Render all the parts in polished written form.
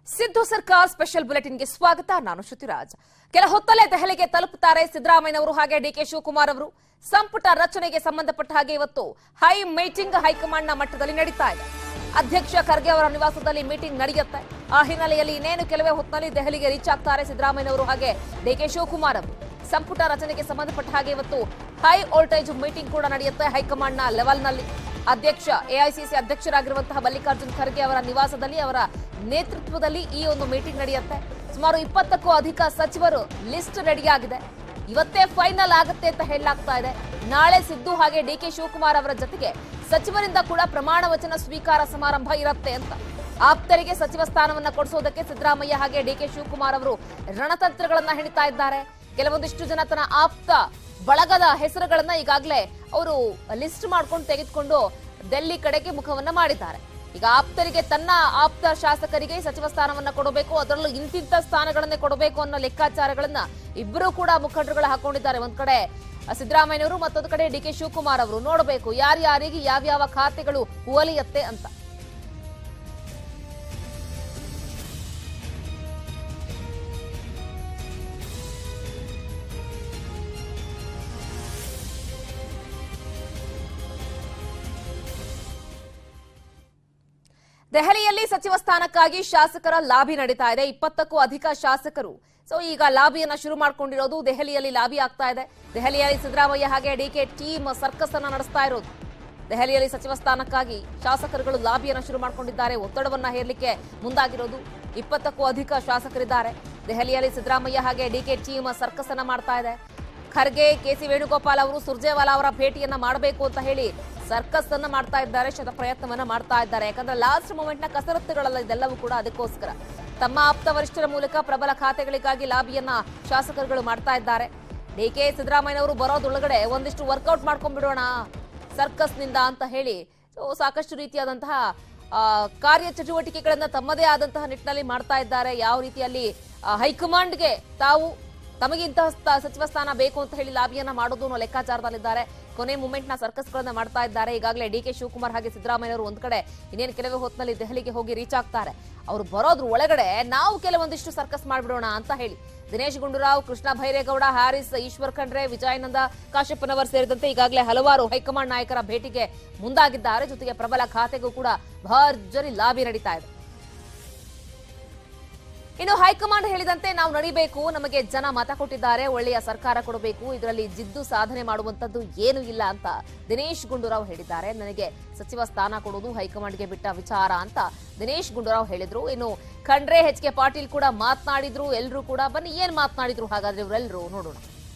ಸಿದ್ದು ಸರ್ಕಾರ್ ಸ್ಪೆಷಲ್ ಬುಲೆಟಿನ್ಗೆ ಸ್ವಾಗತ. ನಾನು ಶ್ರುತಿರಾಜ್. ಕೆಲ ಹೊತ್ತಲ್ಲೇ ದೆಹಲಿಗೆ ತಲುಪುತ್ತಾರೆ ಸಿದ್ದರಾಮಯ್ಯನವರು ಹಾಗೆ ಡಿಕೆ ಶಿವಕುಮಾರ್ ಅವರು. ಸಂಪುಟ ರಚನೆಗೆ ಸಂಬಂಧಪಟ್ಟ ಹಾಗೆ ಇವತ್ತು ಹೈ ಮೀಟಿಂಗ್ ಹೈಕಮಾಂಡ್ನ ಮಟ್ಟದಲ್ಲಿ ನಡೀತಾ ಇದೆ. ಅಧ್ಯಕ್ಷ ಖರ್ಗೆ ಅವರ ನಿವಾಸದಲ್ಲಿ ಮೀಟಿಂಗ್ ನಡೆಯುತ್ತೆ. ಆ ಹಿನ್ನೆಲೆಯಲ್ಲಿ ಇನ್ನೇನು ಕೆಲವೇ ಹೊತ್ತಿನಲ್ಲಿ ದೆಹಲಿಗೆ ರೀಚ್ ಆಗ್ತಾರೆ ಸಿದ್ದರಾಮಯ್ಯನವರು ಹಾಗೆ ಡಿಕೆ ಶಿವಕುಮಾರ್ ಅವರು. ಸಂಪುಟ ರಚನೆಗೆ ಸಂಬಂಧಪಟ್ಟ ಹಾಗೆ ಇವತ್ತು ಹೈ ವೋಲ್ಟೇಜ್ ಮೀಟಿಂಗ್ ಕೂಡ ನಡೆಯುತ್ತೆ ಹೈಕಮಾಂಡ್ನ ಲೆವೆಲ್ನಲ್ಲಿ. ಅಧ್ಯಕ್ಷ ಎಐಸಿಸಿ ಅಧ್ಯಕ್ಷರಾಗಿರುವಂತಹ ಮಲ್ಲಿಕಾರ್ಜುನ್ ಖರ್ಗೆ ಅವರ ನಿವಾಸದಲ್ಲಿ ಅವರ ನೇತೃತ್ವದಲ್ಲಿ ಈ ಒಂದು ಮೀಟಿಂಗ್ ನಡೆಯುತ್ತೆ. ಸುಮಾರು 20ಕ್ಕೂ ಅಧಿಕ ಸಚಿವರು ಲಿಸ್ಟ್ ರೆಡಿಯಾಗಿದೆ. ಇವತ್ತೇ ಫೈನಲ್ ಆಗುತ್ತೆ ಅಂತ ಹೇಳಲಾಗ್ತಾ ಇದೆ. ನಾಳೆ ಸಿದ್ದು ಹಾಗೆ ಡಿಕೆ ಶಿವಕುಮಾರ್ ಅವರ ಜೊತೆಗೆ ಸಚಿವರಿಂದ ಕೂಡ ಪ್ರಮಾಣ ವಚನ ಸ್ವೀಕಾರ ಸಮಾರಂಭ ಇರುತ್ತೆ ಅಂತ. ಆಪ್ತರಿಗೆ ಸಚಿವ ಸ್ಥಾನವನ್ನ ಕೊಡಿಸೋದಕ್ಕೆ ಸಿದ್ದರಾಮಯ್ಯ ಹಾಗೆ ಡಿಕೆ ಶಿವಕುಮಾರ್ ಅವರು ರಣತಂತ್ರಗಳನ್ನ ಹೆಣಿತಾ ಇದ್ದಾರೆ. ಕೆಲವೊಂದಿಷ್ಟು ಜನ ತನ್ನ ಆಪ್ತ ಬಳಗದ ಹೆಸರುಗಳನ್ನ ಈಗಾಗಲೇ ಅವರು ಲಿಸ್ಟ್ ಮಾಡ್ಕೊಂಡು ತೆಗೆದುಕೊಂಡು ಡೆಲ್ಲಿ ಕಡೆಗೆ ಮುಖವನ್ನ ಮಾಡಿದ್ದಾರೆ. ಈಗ ಆಪ್ತರಿಗೆ ತನ್ನ ಆಪ್ತ ಶಾಸಕರಿಗೆ ಸಚಿವ ಸ್ಥಾನವನ್ನ ಕೊಡಬೇಕು, ಅದರಲ್ಲೂ ಇಂತಿಂತ ಸ್ಥಾನಗಳನ್ನೇ ಕೊಡಬೇಕು ಅನ್ನೋ ಲೆಕ್ಕಾಚಾರಗಳನ್ನ ಇಬ್ಬರು ಕೂಡ ಮುಖಂಡರುಗಳು ಹಾಕೊಂಡಿದ್ದಾರೆ. ಒಂದ್ ಕಡೆ ಸಿದ್ದರಾಮಯ್ಯನವರು, ಮತ್ತೊಂದು ಕಡೆ ಡಿಕೆ ಶಿವಕುಮಾರ್ ಅವರು. ನೋಡಬೇಕು ಯಾರ್ಯಾರಿಗೆ ಯಾವ್ಯಾವ ಖಾತೆಗಳು ಒಲಿಯತ್ತೆ ಅಂತ. ದೆಹಲಿಯಲ್ಲಿ ಸಚಿವ ಸ್ಥಾನಕ್ಕಾಗಿ ಶಾಸಕರ ಲಾಬಿ ನಡೀತಾ ಇದೆ. 20ಕ್ಕೂ ಅಧಿಕ ಶಾಸಕರು ಈಗ ಲಾಬಿಯನ್ನ ಶುರು ಮಾಡ್ಕೊಂಡಿರೋದು. ದೆಹಲಿಯಲ್ಲಿ ಲಾಬಿ ಆಗ್ತಾ ಇದೆ. ದೆಹಲಿಯಲ್ಲಿ ಸಿದ್ದರಾಮಯ್ಯ ಹಾಗೆ ಡಿಕೆ ಟೀಮ್ ಸರ್ಕಸ್ ಅನ್ನ ನಡೆಸ್ತಾ ಇರೋದು. ದೆಹಲಿಯಲ್ಲಿ ಸಚಿವ ಸ್ಥಾನಕ್ಕಾಗಿ ಶಾಸಕರುಗಳು ಲಾಬಿಯನ್ನ ಶುರು ಮಾಡ್ಕೊಂಡಿದ್ದಾರೆ. ಒತ್ತಡವನ್ನ ಹೇರಲಿಕ್ಕೆ ಮುಂದಾಗಿರೋದು. 20ಕ್ಕೂ ಅಧಿಕ ಶಾಸಕರಿದ್ದಾರೆ. ದೆಹಲಿಯಲ್ಲಿ ಸಿದ್ದರಾಮಯ್ಯ ಹಾಗೆ ಡಿಕೆ ಟೀಮ್ ಸರ್ಕಸ್ ಅನ್ನ ಮಾಡ್ತಾ ಇದೆ. ಖರ್ಗೆ, ಕೆಸಿ ವೇಣುಗೋಪಾಲ್ ಅವರು ಸುರ್ಜೇವಾಲಾ ಅವರ ಭೇಟಿಯನ್ನ ಮಾಡಬೇಕು ಅಂತ ಹೇಳಿ ಸರ್ಕಸ್ ಅನ್ನ ಮಾಡ್ತಾ ಇದ್ದಾರೆ, ಶತ ಪ್ರಯತ್ನವನ್ನ ಮಾಡ್ತಾ ಇದ್ದಾರೆ. ಯಾಕಂದ್ರೆ ಲಾಸ್ಟ್ ಮೂಮೆಂಟ್ ನ ಕಸರತ್ತುಗಳಲ್ಲ ಇದೆಲ್ಲವೂ ಕೂಡ. ಅದಕ್ಕೋಸ್ಕರ ತಮ್ಮ ಆಪ್ತ ವರಿಷ್ಠರ ಮೂಲಕ ಪ್ರಬಲ ಖಾತೆಗಳಿಗಾಗಿ ಲಾಬಿಯನ್ನ ಶಾಸಕರುಗಳು ಮಾಡ್ತಾ ಇದ್ದಾರೆ. ಡಿಕೆ ಸಿದ್ದರಾಮಯ್ಯನವರು ಬರೋದೊಳಗಡೆ ಒಂದಿಷ್ಟು ವರ್ಕೌಟ್ ಮಾಡ್ಕೊಂಡ್ಬಿಡೋಣ ಸರ್ಕಸ್ ನಿಂದ ಅಂತ ಹೇಳಿ ಸಾಕಷ್ಟು ರೀತಿಯಾದಂತಹ ಕಾರ್ಯಚಟುವಟಿಕೆಗಳನ್ನ ತಮ್ಮದೇ ಆದಂತಹ ನಿಟ್ಟಿನಲ್ಲಿ ಮಾಡ್ತಾ ಇದ್ದಾರೆ. ಯಾವ ರೀತಿಯಲ್ಲಿ ಹೈಕಮಾಂಡ್ಗೆ ತಮಗಿಂತಹ ಸಚಿವ ಸ್ಥಾನ ಬೇಕು ಅಂತ ಹೇಳಿ ಲಾಬಿಯನ್ನ ಮಾಡೋದು ಅನ್ನೋ ಲೆಕ್ಕಾಚಾರದಲ್ಲಿದ್ದಾರೆ. ಕೊನೆ ಮೂಮೆಂಟ್ ನ ಸರ್ಕಸ್ ಗಳನ್ನ ಮಾಡ್ತಾ ಇದ್ದಾರೆ. ಈಗಾಗಲೇ ಡಿಕೆ ಶಿವಕುಮಾರ್ ಹಾಗೆ ಸಿದ್ದರಾಮಯ್ಯನವರು ಒಂದ್ ಕಡೆ ಇನ್ನೇನು ಕೆಲವೇ ಹೊತ್ತಿನಲ್ಲಿ ದೆಹಲಿಗೆ ಹೋಗಿ ರೀಚ್ ಆಗ್ತಾರೆ. ಅವರು ಬರೋದ್ರ ಒಳಗಡೆ ನಾವು ಕೆಲವೊಂದಿಷ್ಟು ಸರ್ಕಸ್ ಮಾಡ್ಬಿಡೋಣ ಅಂತ ಹೇಳಿ ದಿನೇಶ್ ಗುಂಡೂರಾವ್, ಕೃಷ್ಣ ಭೈರೇಗೌಡ, ಹ್ಯಾರಿಸ್, ಈಶ್ವರ್ ಖಂಡ್ರೆ, ವಿಜಯಾನಂದ ಕಾಶ್ಯಪ್ಪನವರ್ ಸೇರಿದಂತೆ ಈಗಾಗಲೇ ಹಲವಾರು ಹೈಕಮಾಂಡ್ ನಾಯಕರ ಭೇಟಿಗೆ ಮುಂದಾಗಿದ್ದಾರೆ. ಜೊತೆಗೆ ಪ್ರಬಲ ಖಾತೆಗೂ ಕೂಡ ಭರ್ಜರಿ ಲಾಬಿ ನಡೀತಾ ಇದೆ. ಇನ್ನು ಹೈಕಮಾಂಡ್ ಹೇಳಿದಂತೆ ನಾವು ನಡಿಬೇಕು, ನಮಗೆ ಜನ ಮತ ಕೊಟ್ಟಿದ್ದಾರೆ, ಒಳ್ಳೆಯ ಸರ್ಕಾರ ಕೊಡಬೇಕು, ಇದರಲ್ಲಿ ಜಿದ್ದು ಸಾಧನೆ ಮಾಡುವಂತದ್ದು ಏನೂ ಇಲ್ಲ ಅಂತ ದಿನೇಶ್ ಗುಂಡೂರಾವ್ ಹೇಳಿದ್ದಾರೆ. ನನಗೆ ಸಚಿವ ಸ್ಥಾನ ಕೊಡುವುದು ಹೈಕಮಾಂಡ್ಗೆ ಬಿಟ್ಟ ವಿಚಾರ ಅಂತ ದಿನೇಶ್ ಗುಂಡೂರಾವ್ ಹೇಳಿದ್ರು. ಇನ್ನು ಖಂಡ್ರೆ, ಎಚ್ ಕೆ ಪಾಟೀಲ್ ಕೂಡ ಮಾತನಾಡಿದ್ರು. ಎಲ್ಲರೂ ಕೂಡ ಬನ್ನಿ ಏನ್ ಮಾತನಾಡಿದ್ರು ಹಾಗಾದ್ರೆ ಇವರೆಲ್ಲರೂ ನೋಡೋಣ.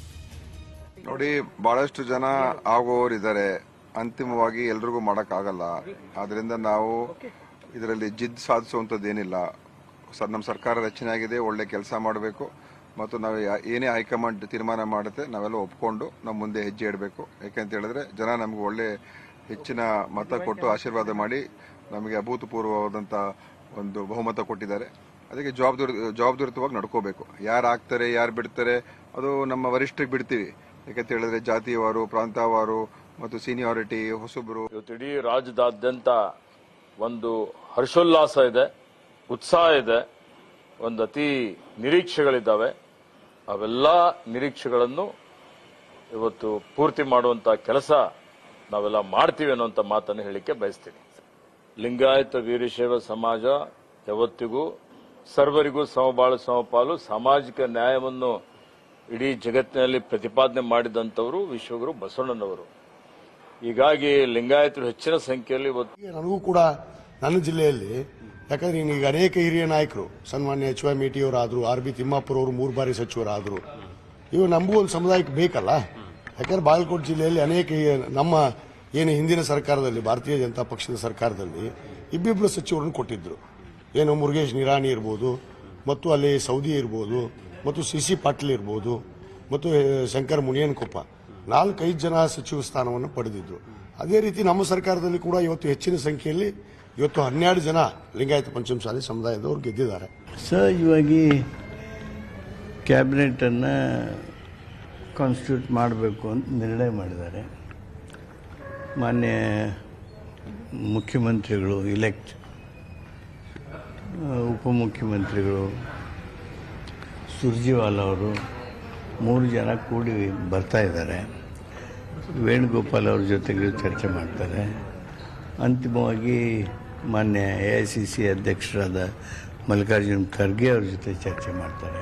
ನೋಡಿ, ಬಹಳಷ್ಟು ಜನ ಆಗುವವರಿದ್ದಾರೆ. ಅಂತಿಮವಾಗಿ ಎಲ್ರಿಗೂ ಮಾಡಕ್ ಆಗಲ್ಲ. ಆದ್ರಿಂದ ನಾವು ಇದರಲ್ಲಿ ಜಿದ್ದು ಸಾಧಿಸುವಂತದ್ದೇನಿಲ್ಲ. ನಮ್ಮ ಸರ್ಕಾರ ರಚನೆ ಆಗಿದೆ, ಒಳ್ಳೆ ಕೆಲಸ ಮಾಡಬೇಕು ಮತ್ತು ನಾವು ಏನೇ ಹೈಕಮಾಂಡ್ ತೀರ್ಮಾನ ಮಾಡುತ್ತೆ ನಾವೆಲ್ಲ ಒಪ್ಕೊಂಡು ನಮ್ಮ ಮುಂದೆ ಹೆಜ್ಜೆ ಇಡಬೇಕು. ಯಾಕೆಂತ ಹೇಳಿದ್ರೆ ಜನ ನಮ್ಗೆ ಒಳ್ಳೆ ಹೆಚ್ಚಿನ ಮತ ಕೊಟ್ಟು ಆಶೀರ್ವಾದ ಮಾಡಿ ನಮಗೆ ಅಭೂತಪೂರ್ವವಾದಂಥ ಒಂದು ಬಹುಮತ ಕೊಟ್ಟಿದ್ದಾರೆ. ಅದಕ್ಕೆ ಜವಾಬ್ದಾರಿಯುತವಾಗಿ ನಡ್ಕೋಬೇಕು. ಯಾರು ಆಗ್ತಾರೆ ಯಾರು ಬಿಡ್ತಾರೆ ಅದು ನಮ್ಮ ವರಿಷ್ಠರಿಗೆ ಬಿಡ್ತೀವಿ. ಯಾಕಂತ ಹೇಳಿದ್ರೆ ಜಾತಿಯವಾರು, ಪ್ರಾಂತವಾರು ಮತ್ತು ಸೀನಿಯಾರಿಟಿ ಹೊಸಬ್ರು. ಇಡೀ ರಾಜ್ಯದಾದ್ಯಂತ ಒಂದು ಹರ್ಷೋಲ್ಲಾಸ ಇದೆ, ಉತ್ಸಾಹ ಇದೆ, ಒಂದು ಅತಿ ನಿರೀಕ್ಷೆಗಳಿದ್ದಾವೆ. ಅವೆಲ್ಲ ನಿರೀಕ್ಷೆಗಳನ್ನು ಇವತ್ತು ಪೂರ್ತಿ ಮಾಡುವಂತ ಕೆಲಸ ನಾವೆಲ್ಲ ಮಾಡ್ತೀವಿ ಅನ್ನುವಂಥ ಮಾತನ್ನು ಹೇಳಿಕೆ ಬಯಸ್ತೀನಿ. ಲಿಂಗಾಯತ ವೀರಶೈವ ಸಮಾಜ ಯಾವತ್ತಿಗೂ ಸರ್ವರಿಗೂ ಸಮಬಾಳು ಸಮಪಾಲು ಸಾಮಾಜಿಕ ನ್ಯಾಯವನ್ನು ಇಡೀ ಜಗತ್ತಿನಲ್ಲಿ ಪ್ರತಿಪಾದನೆ ಮಾಡಿದಂಥವರು ವಿಶ್ವಗುರು ಬಸವಣ್ಣನವರು. ಹೀಗಾಗಿ ಲಿಂಗಾಯತರು ಹೆಚ್ಚಿನ ಸಂಖ್ಯೆಯಲ್ಲಿ ಇವತ್ತು ನನಗೂ ಕೂಡ ನನ್ನ ಜಿಲ್ಲೆಯಲ್ಲಿ, ಯಾಕಂದ್ರೆ ಈಗ ಅನೇಕ ಹಿರಿಯ ನಾಯಕರು, ಸನ್ಮಾನ್ಯ ಎಚ್ ವೈ ಮೇಟಿಯವರಾದ್ರು, ಆರ್ ಬಿ ತಿಮ್ಮಾಪುರ ಅವರು 3 ಬಾರಿ ಸಚಿವರಾದ್ರು. ಇವು ನಮಗೂ ಒಂದು ಸಮುದಾಯಕ್ಕೆ ಬೇಕಲ್ಲ. ಯಾಕಂದ್ರೆ ಬಾಗಲಕೋಟೆ ಜಿಲ್ಲೆಯಲ್ಲಿ ಅನೇಕ ನಮ್ಮ ಏನು ಹಿಂದಿನ ಸರ್ಕಾರದಲ್ಲಿ ಭಾರತೀಯ ಜನತಾ ಪಕ್ಷದ ಸರ್ಕಾರದಲ್ಲಿ ಇಬ್ಬಿಬ್ಬರು ಸಚಿವರನ್ನು ಕೊಟ್ಟಿದ್ರು. ಏನು ಮುರುಗೇಶ್ ನಿರಾಣಿ ಇರ್ಬೋದು, ಮತ್ತು ಅಲ್ಲಿ ಸೌದಿ ಇರ್ಬೋದು, ಮತ್ತು ಸಿ ಪಾಟೀಲ್ ಇರ್ಬೋದು, ಮತ್ತು ಶಂಕರ್ ಮುನಿಯನ್ಕೊಪ್ಪ 4-5 ಜನ ಸಚಿವ ಸ್ಥಾನವನ್ನು ಪಡೆದಿದ್ರು. ಅದೇ ರೀತಿ ನಮ್ಮ ಸರ್ಕಾರದಲ್ಲಿ ಕೂಡ ಇವತ್ತು ಹೆಚ್ಚಿನ ಸಂಖ್ಯೆಯಲ್ಲಿ ಇವತ್ತು 12 ಜನ ಲಿಂಗಾಯತ ಪಂಚಮಸಾಲಿ ಸಮುದಾಯದವರು ಗೆದ್ದಿದ್ದಾರೆ. ಸರ್, ಇವಾಗ ಕ್ಯಾಬಿನೆಟನ್ನು ಕಾನ್ಸ್ಟಿಟ್ಯೂಟ್ ಮಾಡಬೇಕು ಅಂತ ನಿರ್ಣಯ ಮಾಡಿದ್ದಾರೆ. ಮಾನ್ಯ ಮುಖ್ಯಮಂತ್ರಿಗಳು ಇಲೆಕ್ಟ್ ಉಪಮುಖ್ಯಮಂತ್ರಿಗಳು ಸುರ್ಜಿವಾಲ ಅವರು 3 ಜನ ಕೂಡಿ ಬರ್ತಾ ಇದ್ದಾರೆ. ವೇಣುಗೋಪಾಲ್ ಅವ್ರ ಜೊತೆಗೆ ಚರ್ಚೆ ಮಾಡ್ತಾರೆ. ಅಂತಿಮವಾಗಿ ಮಾನ್ಯ AICC ಅಧ್ಯಕ್ಷರಾದ ಮಲ್ಲಿಕಾರ್ಜುನ್ ಖರ್ಗೆ ಅವ್ರ ಜೊತೆ ಚರ್ಚೆ ಮಾಡ್ತಾರೆ.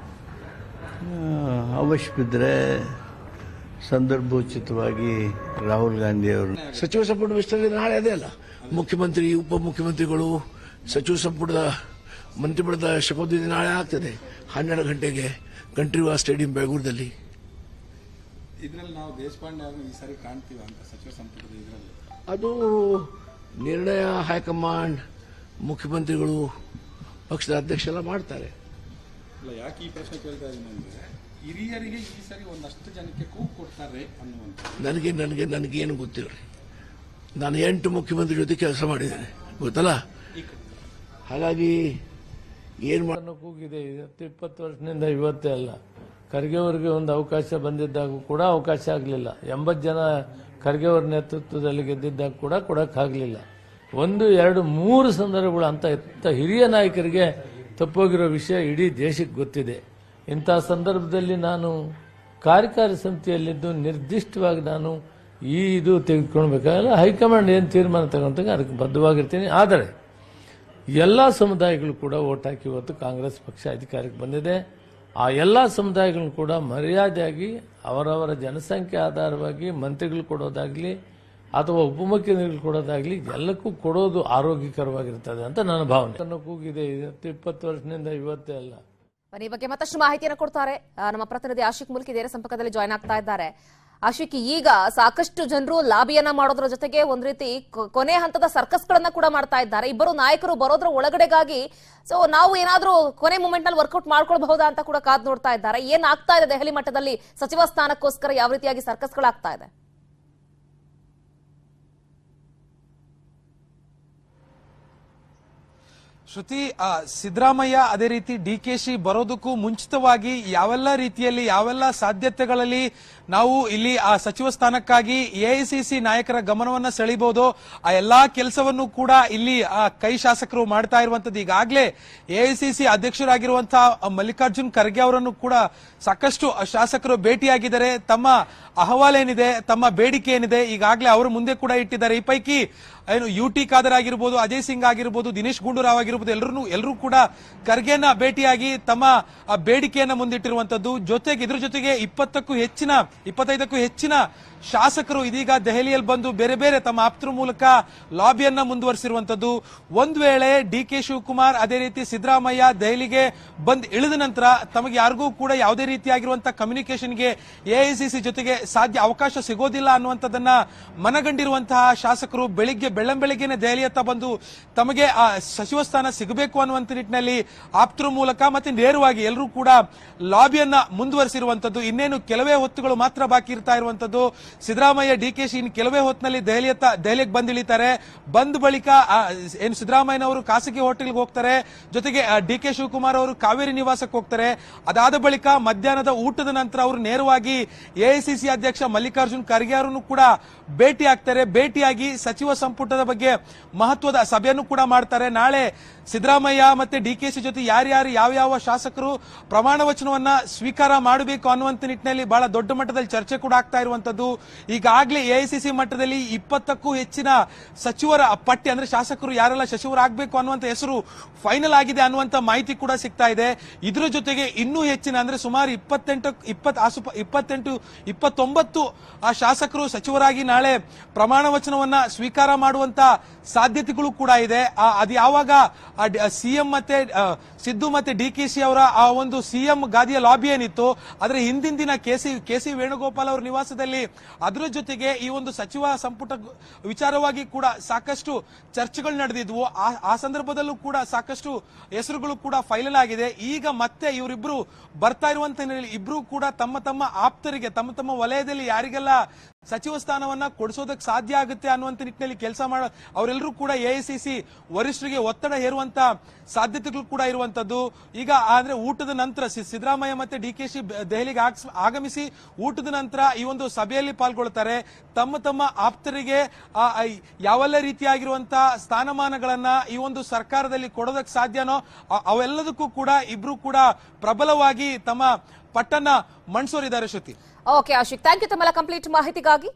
ಅವಶ್ಯ ಬಿದ್ದರೆ ಸಂದರ್ಭೋಚಿತವಾಗಿ ರಾಹುಲ್ ಗಾಂಧಿ ಅವರು ಸಚಿವ ಸಂಪುಟ ವಿಸ್ತರಣೆ ನಾಳೆ ಅದೇ ಅಲ್ಲ. ಮುಖ್ಯಮಂತ್ರಿ ಉಪಮುಖ್ಯಮಂತ್ರಿಗಳು ಸಚಿವ ಸಂಪುಟದ ಮಂತ್ರಿಮಂಡಲದ ಶಪಥ ನಾಳೆ ಆಗ್ತದೆ 12 ಗಂಟೆಗೆ ಕಂಠೀರವ ಸ್ಟೇಡಿಯಂ ಬೆಳಗೂರದಲ್ಲಿ. ಇದರಲ್ಲಿ ನಾವು ದೇಶಪಾಂಡೆ ಈ ಸಾರಿ ಕಾಣ್ತೀವ ಅಂತ ಸಚಿವ ಸಂಪುಟದ ಇದರಲ್ಲಿ ಅದು ನಿರ್ಣಯ ಹೈಕಮಾಂಡ್ ಮುಖ್ಯಮಂತ್ರಿಗಳು ಪಕ್ಷದ ಅಧ್ಯಕ್ಷರೆಲ್ಲ ಮಾಡ್ತಾರೆ. ಅಲ್ಲ, ಯಾಕೆ ಈ ಪ್ರಶ್ನೆ ಕೇಳ್ತಾ ಇದ್ದೀನಿ ಅಂದ್ರೆ ಹಿರಿಯರಿಗೆ ಈ ಸಾರಿ ಒಂದಷ್ಟು ಜನಕ್ಕೆ ಕೂಗು ಕೊಡ್ತಾರೆ ಅನ್ನುವಂಥ ನನಗೇನು ಗೊತ್ತಿಲ್ಲ. ನಾನು 8 ಮುಖ್ಯಮಂತ್ರಿ ಜೊತೆ ಕೆಲಸ ಮಾಡಿದ್ದೇನೆ, ಗೊತ್ತಲ್ಲ. ಹಾಗಾಗಿ ಏನು ಕೂಗಿದೆ. 20 ವರ್ಷದಿಂದ ಇವತ್ತೇ ಅಲ್ಲ. ಖರ್ಗೆ ಅವರಿಗೆ ಒಂದು ಅವಕಾಶ ಬಂದಿದ್ದಾಗ ಕೂಡ ಅವಕಾಶ ಆಗಲಿಲ್ಲ. 80 ಜನ ಖರ್ಗೆ ಅವರ ನೇತೃತ್ವದಲ್ಲಿ ಗೆದ್ದಿದ್ದಾಗ ಕೂಡ ಕೊಡಕ್ಕಾಗಲಿಲ್ಲ. 1, 2, 3 ಸಂದರ್ಭಗಳು ಅಂತ ಹಿರಿಯ ನಾಯಕರಿಗೆ ತಪ್ಪೋಗಿರೋ ವಿಷಯ ಇಡೀ ದೇಶಕ್ಕೆ ಗೊತ್ತಿದೆ. ಇಂಥ ಸಂದರ್ಭದಲ್ಲಿ ನಾನು ಕಾರ್ಯಕಾರಿ ಸಮಿತಿಯಲ್ಲಿದ್ದು ನಿರ್ದಿಷ್ಟವಾಗಿ ನಾನು ಇದು ತೆಗೆದುಕೊಳ್ಬೇಕಾಗಲ್ಲ. ಹೈಕಮಾಂಡ್ ಏನು ತೀರ್ಮಾನ ತಗೊಂಡಾಗ ಅದಕ್ಕೆ ಬದ್ಧವಾಗಿರ್ತೀನಿ. ಆದರೆ ಎಲ್ಲ ಸಮುದಾಯಗಳು ಕೂಡ ಓಟ್ ಹಾಕಿ ಇವತ್ತು ಕಾಂಗ್ರೆಸ್ ಪಕ್ಷ ಅಧಿಕಾರಕ್ಕೆ ಬಂದಿದೆ. ಆ ಎಲ್ಲ ಸಮುದಾಯಗಳನ್ನು ಕೂಡ ಮರ್ಯಾದೆಯಾಗಿ ಅವರವರ ಜನಸಂಖ್ಯೆ ಆಧಾರವಾಗಿ ಮಂತ್ರಿಗಳು ಕೊಡೋದಾಗ್ಲಿ ಅಥವಾ ಉಪಮುಖ್ಯಮಂತ್ರಿಗಳು ಕೊಡೋದಾಗ್ಲಿ ಎಲ್ಲಕ್ಕೂ ಕೊಡೋದು ಆರೋಗ್ಯಕರವಾಗಿರ್ತದೆ ಅಂತ ನನ್ನ ಭಾವನೆ. ಕೂಗಿದೆ 20 ವರ್ಷದಿಂದ ಇವತ್ತೇ ಅಲ್ಲ. ಈ ಬಗ್ಗೆ ಮತ್ತಷ್ಟು ಮಾಹಿತಿಯನ್ನು ಕೊಡ್ತಾರೆ ನಮ್ಮ ಪ್ರತಿನಿಧಿ ಆಶಿಕ್ ಮುಲ್ಕಿ ನೇರ ಸಂಪರ್ಕದಲ್ಲಿ ಜಾಯ್ನ್ ಆಗ್ತಾ ಇದ್ದಾರೆ. ಆಶಿಕ್, ಈಗ ಸಾಕಷ್ಟು ಜನರು ಲಾಬಿಯನ್ನ ಮಾಡೋದ್ರ ಜೊತೆಗೆ ಒಂದ್ ರೀತಿ ಕೊನೆ ಹಂತದ ಸರ್ಕಸ್ ಗಳನ್ನ ಕೂಡ ಮಾಡ್ತಾ ಇದ್ದಾರೆ. ಇಬ್ಬರು ನಾಯಕರು ಬರೋದ್ರ ಒಳಗಡೆಗಾಗಿ ನಾವು ಏನಾದ್ರೂ ಕೊನೆ ಮೂಮೆಂಟ್ ನಲ್ಲಿ ವರ್ಕೌಟ್ ಮಾಡ್ಕೊಳ್ಬಹುದಾ ಅಂತ ಕೂಡ ಕಾದ್ ನೋಡ್ತಾ ಇದ್ದಾರೆ. ಏನ್ ಆಗ್ತಾ ಇದೆ ದೆಹಲಿ ಮಟ್ಟದಲ್ಲಿ ಸಚಿವ ಸ್ಥಾನಕ್ಕೋಸ್ಕರ ಯಾವ ರೀತಿಯಾಗಿ ಸರ್ಕಸ್ ಗಳಾಗ್ತಾ ಇದೆ? ಶ್ರುತಿ, ಸಿದ್ದರಾಮಯ್ಯ ಅದೇ ರೀತಿ DKಶಿ ಬರೋದಕ್ಕೂ ಮುಂಚಿತವಾಗಿ ಯಾವೆಲ್ಲ ರೀತಿಯಲ್ಲಿ ಯಾವೆಲ್ಲ ಸಾಧ್ಯತೆಗಳಲ್ಲಿ ನಾವು ಇಲ್ಲಿ ಆ ಸಚಿವ ಸ್ಥಾನಕ್ಕಾಗಿ AICC ನಾಯಕರ ಗಮನವನ್ನ ಸೆಳೆಯಬಹುದು, ಆ ಎಲ್ಲಾ ಕೆಲಸವನ್ನು ಕೂಡ ಇಲ್ಲಿ ಕೈ ಶಾಸಕರು ಮಾಡ್ತಾ ಇರುವಂತದ್ದು. ಈಗಾಗಲೇ AICC ಅಧ್ಯಕ್ಷರಾಗಿರುವಂತಹ ಮಲ್ಲಿಕಾರ್ಜುನ್ ಖರ್ಗೆ ಅವರನ್ನು ಕೂಡ ಸಾಕಷ್ಟು ಶಾಸಕರು ಭೇಟಿಯಾಗಿದ್ದಾರೆ. ತಮ್ಮ ಅಹವಾಲೇನಿದೆ, ತಮ್ಮ ಬೇಡಿಕೆ ಏನಿದೆ ಈಗಾಗಲೇ ಅವರು ಮುಂದೆ ಕೂಡ ಇಟ್ಟಿದ್ದಾರೆ. ಈ ಪೈಕಿ ಏನು UT ಖಾದರ್ ಆಗಿರ್ಬೋದು, ಅಜಯ್ ಸಿಂಗ್ ಆಗಿರ್ಬೋದು, ದಿನೇಶ್ ಗುಂಡೂರಾವ್ ಆಗಿರ್ಬೋದು, ಎಲ್ಲರೂ ಕೂಡ ಖರ್ಗೆನ ಭೇಟಿಯಾಗಿ ತಮ್ಮ ಬೇಡಿಕೆಯನ್ನ ಮುಂದಿಟ್ಟಿರುವಂತದ್ದು. ಜೊತೆಗೆ ಇದ್ರ ಜೊತೆಗೆ 25ಕ್ಕೂ ಹೆಚ್ಚಿನ ಶಾಸಕರು ಇದೀಗ ದೆಹಲಿಯಲ್ಲಿ ಬಂದು ಬೇರೆ ಬೇರೆ ತಮ್ಮ ಆಪ್ತರ ಮೂಲಕ ಲಾಬಿಯನ್ನ ಮುಂದುವರಿಸಿರುವಂತದ್ದು. ಒಂದ್ ವೇಳೆ DK ಶಿವಕುಮಾರ್ ಅದೇ ರೀತಿ ಸಿದ್ದರಾಮಯ್ಯ ದೆಹಲಿಗೆ ಬಂದ್ ಇಳಿದ ನಂತರ ತಮಗೆ ಯಾರಿಗೂ ಕೂಡ ಯಾವುದೇ ರೀತಿಯಾಗಿರುವಂತಹ ಕಮ್ಯುನಿಕೇಶನ್ಗೆ AICC ಜೊತೆಗೆ ಅವಕಾಶ ಸಿಗೋದಿಲ್ಲ ಅನ್ನುವಂಥದ್ದನ್ನ ಮನಗಂಡಿರುವಂತಹ ಶಾಸಕರು ಬೆಳ್ಳಂಬೆಳಗ್ಗೆನೆ ದೆಹಲಿಯತ್ತ ಬಂದು ತಮಗೆ ಆ ಸಚಿವ ಸ್ಥಾನ ಸಿಗಬೇಕು ಅನ್ನುವಂಥ ನಿಟ್ಟಿನಲ್ಲಿ ಆಪ್ತರ ಮೂಲಕ ಮತ್ತೆ ನೇರವಾಗಿ ಎಲ್ಲರೂ ಕೂಡ ಲಾಬಿಯನ್ನ ಮುಂದುವರಿಸಿರುವಂತದ್ದು. ಇನ್ನೇನು ಕೆಲವೇ ಹೊತ್ತುಗಳು ಮಾತ್ರ ಬಾಕಿ ಇರ್ತಾ ಇರುವಂತದ್ದು. ಸಿದ್ದರಾಮಯ್ಯ DKಶಿ ಇನ್ನು ಕೆಲವೇ ಹೊತ್ತಿನಲ್ಲಿ ದೆಹಲಿಗೆ ಬಂದಿಳಿತಾರೆ. ಬಂದ ಬಳಿಕ ಏನು ಸಿದ್ದರಾಮಯ್ಯನವರು ಖಾಸಗಿ ಹೋಟೆಲ್ಗೆ ಹೋಗ್ತಾರೆ, ಜೊತೆಗೆ DK ಶಿವಕುಮಾರ್ ಅವರು ಕಾವೇರಿ ನಿವಾಸಕ್ಕೆ ಹೋಗ್ತಾರೆ. ಅದಾದ ಬಳಿಕ ಮಧ್ಯಾಹ್ನದ ಊಟದ ನಂತರ ಅವರು ನೇರವಾಗಿ AICC ಅಧ್ಯಕ್ಷ ಮಲ್ಲಿಕಾರ್ಜುನ್ ಖರ್ಗೆ ಅವರನ್ನು ಕೂಡ ಭೇಟಿ ಆಗ್ತಾರೆ. ಭೇಟಿಯಾಗಿ ಸಚಿವ ಸಂಪುಟದ ಬಗ್ಗೆ ಮಹತ್ವದ ಸಭೆಯನ್ನು ಕೂಡ ಮಾಡ್ತಾರೆ. ನಾಳೆ ಸಿದ್ದರಾಮಯ್ಯ ಮತ್ತೆ DKಶಿ ಜೊತೆ ಯಾರ್ಯಾರು ಯಾವ ಶಾಸಕರು ಪ್ರಮಾಣ ವಚನವನ್ನ ಸ್ವೀಕಾರ ಮಾಡಬೇಕು ಅನ್ನುವಂತ ನಿಟ್ಟಿನಲ್ಲಿ ಬಹಳ ದೊಡ್ಡ ಮಟ್ಟದಲ್ಲಿ ಚರ್ಚೆ ಕೂಡ ಆಗ್ತಾ ಇರುವಂತದ್ದು. ಈಗಾಗಲೇ AICC ಮಟ್ಟದಲ್ಲಿ 20ಕ್ಕೂ ಹೆಚ್ಚಿನ ಸಚಿವರ ಪಟ್ಟಿ ಅಂದ್ರೆ ಶಾಸಕರು ಯಾರೆಲ್ಲ ಸಚಿವರಾಗಬೇಕು ಅನ್ನುವಂತ ಹೆಸರು ಫೈನಲ್ ಆಗಿದೆ ಅನ್ನುವಂತ ಮಾಹಿತಿ ಕೂಡ ಸಿಗ್ತಾ ಇದೆ. ಇದ್ರ ಜೊತೆಗೆ ಇನ್ನೂ ಹೆಚ್ಚಿನ ಅಂದ್ರೆ ಸುಮಾರು 29 ಆ ಶಾಸಕರು ಸಚಿವರಾಗಿ ನಾಳೆ ಪ್ರಮಾಣ ವಚನವನ್ನ ಸ್ವೀಕಾರ ಮಾಡುವಂತ ಸಾಧ್ಯತೆಗಳು ಕೂಡ ಇದೆ. ಅದು ಯಾವಾಗ ಸಿಎಂ ಮತ್ತೆ ಸಿದ್ದು ಮತ್ತೆ DKಶಿ ಅವರ ಆ ಒಂದು ಸಿಎಂ ಗಾದಿಯ ಲಾಬಿ ಏನಿತ್ತು ಅದರ ಹಿಂದಿನ ದಿನ ಕೆಸಿ ವೇಣುಗೋಪಾಲ್ ಅವರ ನಿವಾಸದಲ್ಲಿ ಅದರ ಜೊತೆಗೆ ಈ ಒಂದು ಸಚಿವ ಸಂಪುಟ ವಿಚಾರವಾಗಿ ಕೂಡ ಸಾಕಷ್ಟು ಚರ್ಚೆಗಳು ನಡೆದಿದ್ವು. ಆ ಸಂದರ್ಭದಲ್ಲೂ ಕೂಡ ಸಾಕಷ್ಟು ಹೆಸರುಗಳು ಕೂಡ ಫೈನಲ್ ಆಗಿದೆ. ಈಗ ಮತ್ತೆ ಇವರಿಬ್ರು ಬರ್ತಾ ಇರುವಂತ ಇಬ್ರು ಕೂಡ ತಮ್ಮ ಆಪ್ತರಿಗೆ ತಮ್ಮ ವಲಯದಲ್ಲಿ ಯಾರಿಗೆಲ್ಲ ಸಚಿವ ಸ್ಥಾನವನ್ನ ಕೊಡಿಸೋದಕ್ಕೆ ಸಾಧ್ಯ ಆಗುತ್ತೆ ಅನ್ನುವಂತ ನಿಟ್ಟಿನಲ್ಲಿ ಕೆಲಸ ಮಾಡ ಅವರೆಲ್ಲರೂ ಕೂಡ AICC ವರಿಷ್ಠರಿಗೆ ಒತ್ತಡ ಹೇರುವಂತ ಸಾಧ್ಯತೆಗಳು ಕೂಡ ಇರುವಂತದ್ದು. ಈಗ ಅಂದ್ರೆ ಊಟದ ನಂತರ ಸಿದ್ದರಾಮಯ್ಯ ಮತ್ತೆ DKಶಿ ದೆಹಲಿಗೆ ಆಗಮಿಸಿ ಊಟದ ನಂತರ ಈ ಒಂದು ಸಭೆಯಲ್ಲಿ ಪಾಲ್ಗೊಳ್ತಾರೆ, ತಮ್ಮ ತಮ್ಮ ಆಪ್ತರಿಗೆ ಯಾವೆಲ್ಲ ರೀತಿಯಾಗಿರುವಂತಹ ಸ್ಥಾನಮಾನಗಳನ್ನ ಈ ಒಂದು ಸರ್ಕಾರದಲ್ಲಿ ಕೊಡೋದಕ್ಕೆ ಸಾಧ್ಯನೋ ಅವೆಲ್ಲದಕ್ಕೂ ಕೂಡ ಇಬ್ರು ಕೂಡ ಪ್ರಬಲವಾಗಿ ತಮ್ಮ ಪಟ್ಟನ್ನ ಮಣ್ಸೋರಿದ್ದಾರೆ. Shruti. Okay Ashiq, thank you ತಮ್ಮೆಲ್ಲ ಕಂಪ್ಲೀಟ್ ಮಾಹಿತಿಗಾಗಿ.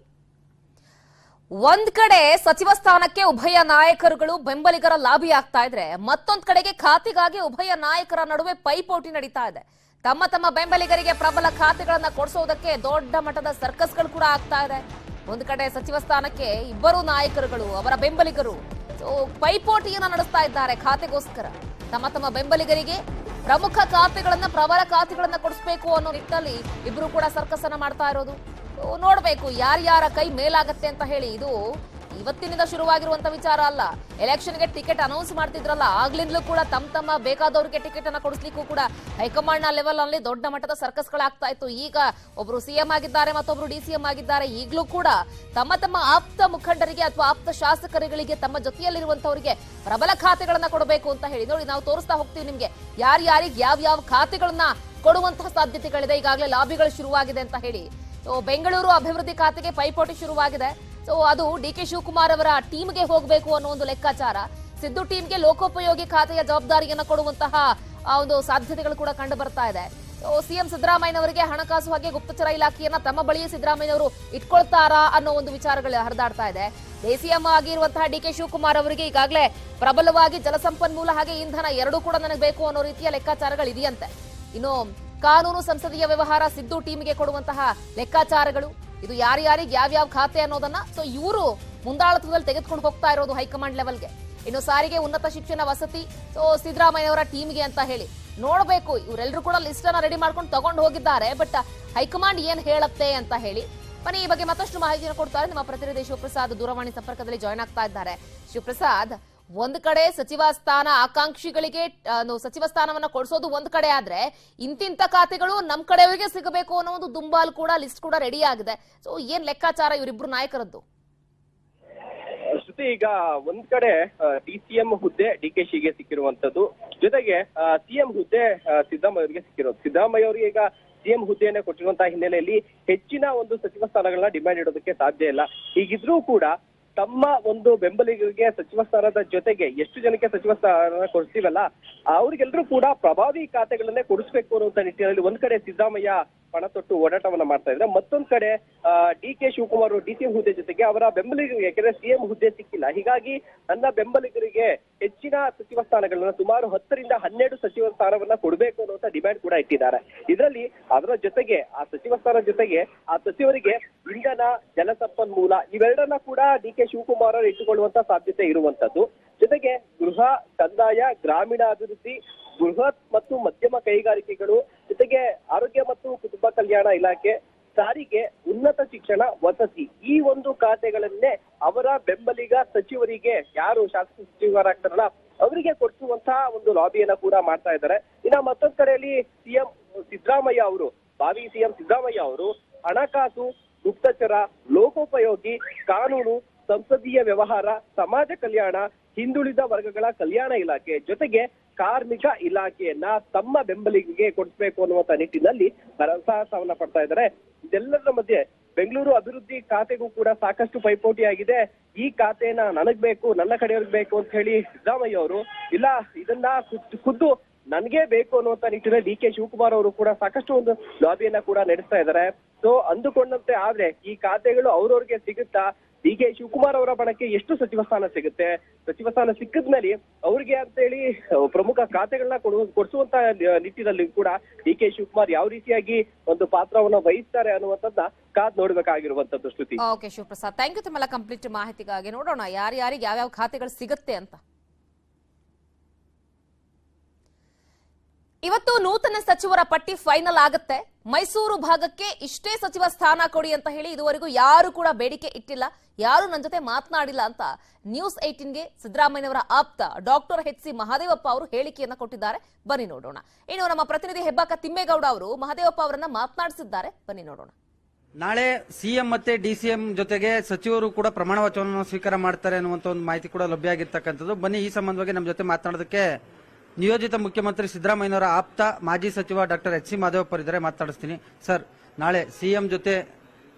ಒಂದ್ ಕಡೆ ಸಚಿವ ಸ್ಥಾನಕ್ಕೆ ಉಭಯ ನಾಯಕರುಗಳು ಬೆಂಬಲಿಗರ ಲಾಬಿ ಆಗ್ತಾ ಇದ್ರೆ, ಮತ್ತೊಂದ್ ಕಡೆಗೆ ಖಾತೆಗಾಗಿ ಉಭಯ ನಾಯಕರ ನಡುವೆ ಪೈಪೋಟಿ ನಡೀತಾ ಇದೆ. ತಮ್ಮ ತಮ್ಮ ಬೆಂಬಲಿಗರಿಗೆ ಪ್ರಬಲ ಖಾತೆಗಳನ್ನ ಕೊಡಿಸೋದಕ್ಕೆ ದೊಡ್ಡ ಮಟ್ಟದ ಸರ್ಕಸ್ಗಳು ಕೂಡ ಆಗ್ತಾ ಇದೆ. ಒಂದ್ ಕಡೆ ಸಚಿವ ಸ್ಥಾನಕ್ಕೆ ಇಬ್ಬರು ನಾಯಕರುಗಳು ಅವರ ಬೆಂಬಲಿಗರು ಪೈಪೋಟಿಯನ್ನ ನಡೆಸ್ತಾ ಇದ್ದಾರೆ ಖಾತೆಗೋಸ್ಕರ. ತಮ್ಮ ತಮ್ಮ ಬೆಂಬಲಿಗರಿಗೆ ಪ್ರಮುಖ ಖಾತೆಗಳನ್ನ ಪ್ರಬಲ ಖಾತೆಗಳನ್ನ ಕೊಡಿಸಬೇಕು ಅನ್ನೋ ನಿಟ್ಟಿನಲ್ಲಿ ಇಬ್ರು ಕೂಡ ಸರ್ಕಸ್ ಅನ್ನ ಮಾಡ್ತಾ ಇರೋದು. ನೋಡ್ಬೇಕು ಯಾರ್ಯಾರ ಕೈ ಮೇಲಾಗತ್ತೆ ಅಂತ ಹೇಳಿ. ಇದು ಇವತ್ತಿನಿಂದ ಶುರುವಾಗಿರುವಂತ ವಿಚಾರ ಅಲ್ಲ. ಎಲೆಕ್ಷನ್ಗೆ ಟಿಕೆಟ್ ಅನೌನ್ಸ್ ಮಾಡ್ತಿದ್ರಲ್ಲ, ಆಗ್ಲಿಂದಲೂ ಕೂಡ ತಮ್ಮ ಬೇಕಾದವ್ರಿಗೆ ಟಿಕೆಟ್ ಅನ್ನ ಕೊಡಿಸ್ಲಿಕ್ಕೂ ಕೂಡ ಹೈಕಮಾಂಡ್ ನ ಲೆವೆಲ್ ನಲ್ಲಿ ದೊಡ್ಡ ಮಟ್ಟದ ಸರ್ಕಸ್ಗಳಾಗ್ತಾ ಇತ್ತು. ಈಗ ಒಬ್ರು ಸಿಎಂ ಆಗಿದ್ದಾರೆ, ಮತ್ತೊಬ್ರು ಡಿಸಿಎಂ ಆಗಿದ್ದಾರೆ. ಈಗಲೂ ಕೂಡ ತಮ್ಮ ಆಪ್ತ ಮುಖಂಡರಿಗೆ ಅಥವಾ ಆಪ್ತ ಶಾಸಕರುಗಳಿಗೆ ತಮ್ಮ ಜೊತೆಯಲ್ಲಿರುವಂತವರಿಗೆ ಪ್ರಬಲ ಖಾತೆಗಳನ್ನ ಕೊಡಬೇಕು ಅಂತ ಹೇಳಿ. ನೋಡಿ, ನಾವು ತೋರಿಸ್ತಾ ಹೋಗ್ತೀವಿ ನಿಮ್ಗೆ ಯಾರ್ಯಾರಿಗೆ ಯಾವ ಖಾತೆಗಳನ್ನ ಕೊಡುವಂತಹ ಸಾಧ್ಯತೆಗಳಿದೆ. ಈಗಾಗಲೇ ಲಾಬಿಗಳು ಶುರುವಾಗಿದೆ ಅಂತ ಹೇಳಿ. ಬೆಂಗಳೂರು ಅಭಿವೃದ್ಧಿ ಖಾತೆಗೆ ಪೈಪೋಟಿ ಶುರುವಾಗಿದೆ. ಅದು ಡಿಕೆ ಶಿವಕುಮಾರ್ ಅವರ ಟೀಮ್ಗೆ ಹೋಗಬೇಕು ಅನ್ನೋ ಒಂದು ಲೆಕ್ಕಾಚಾರ. ಸಿದ್ದು ಟೀಮ್ಗೆ ಲೋಕೋಪಯೋಗಿ ಖಾತೆಯ ಜವಾಬ್ದಾರಿಯನ್ನು ಕೊಡುವಂತಹ ಒಂದು ಸಾಧ್ಯತೆಗಳು ಕೂಡ ಕಂಡು ಬರ್ತಾ ಇದೆ. ಸಿಎಂ ಸಿದ್ದರಾಮಯ್ಯನವರಿಗೆ ಹಣಕಾಸು ಹಾಗೆ ಗುಪ್ತಚರ ಇಲಾಖೆಯನ್ನ ತಮ್ಮ ಬಳಿಯೇ ಸಿದ್ದರಾಮಯ್ಯನವರು ಇಟ್ಕೊಳ್ತಾರಾ ಅನ್ನೋ ಒಂದು ವಿಚಾರಗಳು ಹರಿದಾಡ್ತಾ ಇದೆ. ಡಿಸಿಎಂ ಆಗಿರುವಂತಹ ಡಿಕೆ ಶಿವಕುಮಾರ್ ಅವರಿಗೆ ಈಗಾಗಲೇ ಪ್ರಬಲವಾಗಿ ಜಲಸಂಪನ್ಮೂಲ ಹಾಗೆ ಇಂಧನ ಎರಡೂ ಕೂಡ ನನಗೆ ಬೇಕು ಅನ್ನೋ ರೀತಿಯ ಲೆಕ್ಕಾಚಾರಗಳು ಇದೆಯಂತೆ. ಇನ್ನು ಕಾನೂನು ಸಂಸದೀಯ ವ್ಯವಹಾರ ಸಿದ್ದು ಟೀಮ್ಗೆ ಕೊಡುವಂತಹ ಲೆಕ್ಕಾಚಾರಗಳು, ಇದು ಯಾರ್ಯಾರಿಗೆ ಯಾವ್ಯಾವ ಖಾತೆ ಅನ್ನೋದನ್ನ ಇವರು ಮುಂದಾಳತ್ವದಲ್ಲಿ ತೆಗೆದುಕೊಂಡು ಹೋಗ್ತಾ ಇರೋದು ಹೈಕಮಾಂಡ್ ಲೆವೆಲ್ಗೆ. ಇನ್ನು ಸಾರಿಗೆ, ಉನ್ನತ ಶಿಕ್ಷಣ, ವಸತಿ ಸಿದ್ದರಾಮಯ್ಯ ಅವರ ಟೀಮ್ಗೆ ಅಂತ ಹೇಳಿ ನೋಡಬೇಕು. ಇವರೆಲ್ಲರೂ ಕೂಡ ಲಿಸ್ಟ್ ಅನ್ನ ರೆಡಿ ಮಾಡ್ಕೊಂಡು ತಗೊಂಡು ಹೋಗಿದ್ದಾರೆ. ಬಟ್ ಹೈಕಮಾಂಡ್ ಏನ್ ಹೇಳುತ್ತೆ ಅಂತ ಹೇಳಿ ಬನ್ನಿ ಈ ಬಗ್ಗೆ ಮತ್ತಷ್ಟು ಮಾಹಿತಿಯನ್ನು ಕೊಡ್ತಾರೆ ನಮ್ಮ ಪ್ರತಿನಿಧಿ ಶಿವಪ್ರಸಾದ್ ದೂರವಾಣಿ ಸಂಪರ್ಕದಲ್ಲಿ ಜಾಯ್ನ್ ಆಗ್ತಾ ಇದ್ದಾರೆ. ಶಿವಪ್ರಸಾದ್, ಒಂದ್ ಕಡೆ ಸಚಿವ ಸ್ಥಾನ ಆಕಾಂಕ್ಷಿಗಳಿಗೆ ಸಚಿವ ಸ್ಥಾನವನ್ನ ಕೊಡಿಸೋದು ಒಂದ್ ಕಡೆ ಆದ್ರೆ, ಇಂತಿಂತ ಖಾತೆಗಳು ನಮ್ ಕಡೆಯವರಿಗೆ ಸಿಗಬೇಕು ಅನ್ನೋ ಒಂದು ದುಂಬಾಲ್ ಕೂಡ ಲಿಸ್ಟ್ ಕೂಡ ರೆಡಿ ಆಗಿದೆ. ಸೊ ಏನ್ ಲೆಕ್ಕಾಚಾರ ಇವರಿಬ್ರು ನಾಯಕರದ್ದು? ಶ್ರುತಿ, ಈಗ ಒಂದ್ ಕಡೆ ಡಿಸಿಎಂ ಹುದ್ದೆ ಡಿಕೆಶಿಗೆ ಸಿಕ್ಕಿರುವಂತದ್ದು, ಜೊತೆಗೆ ಸಿಎಂ ಹುದ್ದೆ ಸಿದ್ದರಾಮಯ್ಯ ಅವರಿಗೆ ಸಿಕ್ಕಿರೋದು. ಸಿದ್ದರಾಮಯ್ಯ ಅವರಿಗೆ ಈಗ ಸಿಎಂ ಹುದ್ದೆಯನ್ನೇ ಕೊಟ್ಟಿರುವಂತಹ ಹಿನ್ನೆಲೆಯಲ್ಲಿ ಹೆಚ್ಚಿನ ಒಂದು ಸಚಿವ ಸ್ಥಾನಗಳನ್ನ ಡಿಮ್ಯಾಂಡ್ ಇಡೋದಕ್ಕೆ ಸಾಧ್ಯ ಇಲ್ಲ. ಹೀಗಿದ್ರೂ ಕೂಡ ತಮ್ಮ ಒಂದು ಬೆಂಬಲಿಗರಿಗೆ ಸಚಿವ ಸ್ಥಾನದ ಜೊತೆಗೆ ಎಷ್ಟು ಜನಕ್ಕೆ ಸಚಿವ ಸ್ಥಾನ ಕೊಡಿಸ್ತೀವಲ್ಲ ಅವ್ರಿಗೆಲ್ಲರೂ ಕೂಡ ಪ್ರಭಾವಿ ಖಾತೆಗಳನ್ನೇ ಕೊಡಿಸ್ಬೇಕು ಅನ್ನುವಂತ ನಿಟ್ಟಿನಲ್ಲಿ ಒಂದ್ ಕಡೆ ಸಿದ್ದರಾಮಯ್ಯ ಪಣ ತೊಟ್ಟು ಓಡಾಟವನ್ನ ಮಾಡ್ತಾ ಇದ್ರೆ, ಮತ್ತೊಂದ್ ಕಡೆ ಡಿಕೆ ಶಿವಕುಮಾರ್ ಡಿಸಿಎಂ ಹುದ್ದೆ ಜೊತೆಗೆ ಅವರ ಬೆಂಬಲಿಗರಿಗೆ, ಯಾಕಂದ್ರೆ ಸಿಎಂ ಹುದ್ದೆ ಸಿಕ್ಕಿಲ್ಲ, ಹೀಗಾಗಿ ನನ್ನ ಬೆಂಬಲಿಗರಿಗೆ ಹೆಚ್ಚಿನ ಸಚಿವ ಸ್ಥಾನಗಳನ್ನ ಸುಮಾರು 10 ರಿಂದ 12 ಸಚಿವ ಸ್ಥಾನವನ್ನ ಕೊಡಬೇಕು ಅನ್ನುವಂತ ಡಿಮ್ಯಾಂಡ್ ಕೂಡ ಇಟ್ಟಿದ್ದಾರೆ. ಇದರಲ್ಲಿ ಅದರ ಜೊತೆಗೆ ಆ ಸಚಿವ ಸ್ಥಾನ ಜೊತೆಗೆ ಆ ಸಚಿವರಿಗೆ ಇಂಧನ, ಜಲಸಂಪನ್ಮೂಲ ಇವೆರಡನ್ನ ಕೂಡ ಡಿಕೆ ಶಿವಕುಮಾರ್ ಅವರು ಇಟ್ಟುಕೊಳ್ಳುವಂತ ಸಾಧ್ಯತೆ ಇರುವಂತದ್ದು. ಜೊತೆಗೆ ಗೃಹ, ಕಂದಾಯ, ಗ್ರಾಮೀಣಾಭಿವೃದ್ಧಿ, ಬೃಹತ್ ಮತ್ತು ಮಧ್ಯಮ ಕೈಗಾರಿಕೆಗಳು, ಜೊತೆಗೆ ಆರೋಗ್ಯ ಮತ್ತು ಕುಟುಂಬ ಕಲ್ಯಾಣ ಇಲಾಖೆ, ಸಾರಿಗೆ, ಉನ್ನತ ಶಿಕ್ಷಣ, ವಸತಿ, ಈ ಒಂದು ಖಾತೆಗಳನ್ನೇ ಅವರ ಬೆಂಬಲಿಗ ಸಚಿವರಿಗೆ, ಯಾರು ಶಾಸಕ ಸಚಿವರಾಗ್ತಾರಲ್ಲ ಅವರಿಗೆ ಕೊಡಿಸುವಂತಹ ಒಂದು ಲಾಬಿಯನ್ನ ಕೂಡ ಮಾಡ್ತಾ ಇದ್ದಾರೆ. ಇನ್ನ ಮತ್ತೊಂದ್ ಕಡೆಯಲ್ಲಿ ಸಿಎಂ ಸಿದ್ದರಾಮಯ್ಯ ಅವರು, ಭಾವಿ ಸಿಎಂ ಸಿದ್ದರಾಮಯ್ಯ ಅವರು ಹಣಕಾಸು, ಗುಪ್ತಚರ, ಲೋಕೋಪಯೋಗಿ, ಕಾನೂನು, ಸಂಸದೀಯ ವ್ಯವಹಾರ, ಸಮಾಜ ಕಲ್ಯಾಣ, ಹಿಂದುಳಿದ ವರ್ಗಗಳ ಕಲ್ಯಾಣ ಇಲಾಖೆ, ಜೊತೆಗೆ ಕಾರ್ಮಿಕ ಇಲಾಖೆಯನ್ನ ತಮ್ಮ ಬೆಂಬಲಿಗೆ ಕೊಡಿಸಬೇಕು ಅನ್ನುವಂತ ನಿಟ್ಟಿನಲ್ಲಿ ಸಾಹಸವನ್ನ ಪಡ್ತಾ ಇದ್ದಾರೆ. ಇದೆಲ್ಲದರ ಮಧ್ಯೆ ಬೆಂಗಳೂರು ಅಭಿವೃದ್ಧಿ ಖಾತೆಗೂ ಕೂಡ ಸಾಕಷ್ಟು ಪೈಪೋಟಿ ಆಗಿದೆ. ಈ ಖಾತೆನ ನನಗ್ ಬೇಕು, ನನ್ನ ಕಡೆಯವ್ರಿಗೆ ಬೇಕು ಅಂತ ಹೇಳಿ ಸಿದ್ದರಾಮಯ್ಯ ಅವರು, ಇಲ್ಲ ಇದನ್ನ ಖುದ್ದು ನನ್ಗೆ ಬೇಕು ಅನ್ನುವಂತ ನಿಟ್ಟಿನಲ್ಲಿ ಡಿಕೆ ಶಿವಕುಮಾರ್ ಅವರು ಕೂಡ ಸಾಕಷ್ಟು ಒಂದು ಲಾಬಿಯನ್ನ ಕೂಡ ನಡೆಸ್ತಾ ಇದ್ದಾರೆ. ಸೊ ಅಂದುಕೊಂಡಂತೆ ಆದ್ರೆ ಈ ಖಾತೆಗಳು ಅವ್ರವ್ರಿಗೆ ಸಿಗುತ್ತಾ? ಡಿಕೆ ಶಿವಕುಮಾರ್ ಅವರ ಬಣಕ್ಕೆ ಎಷ್ಟು ಸಚಿವ ಸ್ಥಾನ ಸಿಗುತ್ತೆ? ಸಚಿವ ಸ್ಥಾನ ಸಿಕ್ಕಿದ್ಮೇಲೆ ಅವ್ರಿಗೆ ಅಂತ ಹೇಳಿ ಪ್ರಮುಖ ಖಾತೆಗಳನ್ನ ಕೊಡಿಸುವಂತ ನಿಟ್ಟಿನಲ್ಲಿ ಕೂಡ ಡಿಕೆ ಶಿವಕುಮಾರ್ ಯಾವ ರೀತಿಯಾಗಿ ಒಂದು ಪಾತ್ರವನ್ನ ವಹಿಸ್ತಾರೆ ಅನ್ನುವಂಥದ್ದನ್ನ ಕಾದ್ ನೋಡ್ಬೇಕಾಗಿರುವಂತದ್ದು. Shruti. Okay Shivaprasad, thank you ತಮ್ಮೆಲ್ಲ ಕಂಪ್ಲೀಟ್ ಮಾಹಿತಿಗಾಗಿ. ನೋಡೋಣ ಯಾರ್ಯಾರಿಗೆ ಯಾವ್ಯಾವ ಖಾತೆಗಳು ಸಿಗುತ್ತೆ ಅಂತ. ಇವತ್ತು ನೂತನ ಸಚಿವರ ಪಟ್ಟಿ ಫೈನಲ್ ಆಗುತ್ತೆ. ಮೈಸೂರು ಭಾಗಕ್ಕೆ ಇಷ್ಟೇ ಸಚಿವ ಸ್ಥಾನ ಕೊಡಿ ಅಂತ ಹೇಳಿ ಇದುವರೆಗೂ ಯಾರು ಕೂಡ ಬೇಡಿಕೆ ಇಟ್ಟಿಲ್ಲ, ಯಾರು ನನ್ನ ಜೊತೆ ಮಾತನಾಡಿಲ್ಲ ಅಂತ ನ್ಯೂಸ್ 18ಗೆ ಸಿದ್ದರಾಮಯ್ಯನವರ ಆಪ್ತ ಡಾಕ್ಟರ್ ಎಚ್.ಸಿ. ಮಹದೇವಪ್ಪ ಅವರು ಹೇಳಿಕೆಯನ್ನ ಕೊಟ್ಟಿದ್ದಾರೆ. ಬನ್ನಿ ನೋಡೋಣ. ಇನ್ನು ನಮ್ಮ ಪ್ರತಿನಿಧಿ ಹೆಬ್ಬಾಕ ತಿಮ್ಮೇಗೌಡ ಅವರು ಮಹದೇವಪ್ಪ ಅವರನ್ನ ಮಾತನಾಡಿಸಿದ್ದಾರೆ. ಬನ್ನಿ ನೋಡೋಣ. ನಾಳೆ ಸಿಎಂ ಮತ್ತೆ ಡಿಸಿಎಂ ಜೊತೆಗೆ ಸಚಿವರು ಕೂಡ ಪ್ರಮಾಣ ವಚನವನ್ನು ಸ್ವೀಕಾರ ಮಾಡ್ತಾರೆ ಅನ್ನುವಂತ ಒಂದು ಮಾಹಿತಿ ಕೂಡ ಲಭ್ಯ ಆಗಿರ್ತಕ್ಕಂಥದ್ದು. ಬನ್ನಿ ಈ ಸಂಬಂಧವಾಗಿ ನಮ್ಮ ಜೊತೆ ಮಾತನಾಡೋದಕ್ಕೆ ನಿಯೋಜಿತ ಮುಖ್ಯಮಂತ್ರಿ ಸಿದ್ದರಾಮಯ್ಯನವರ ಆಪ್ತ ಮಾಜಿ ಸಚಿವ ಡಾಕ್ಟರ್ ಎಚ್.ಸಿ. ಮಹದೇವಪ್ಪ ಇದ್ದಾರೆ, ಮಾತನಾಡಿಸ್ತೀನಿ. ಸರ್, ನಾಳೆ ಸಿಎಂ ಜೊತೆ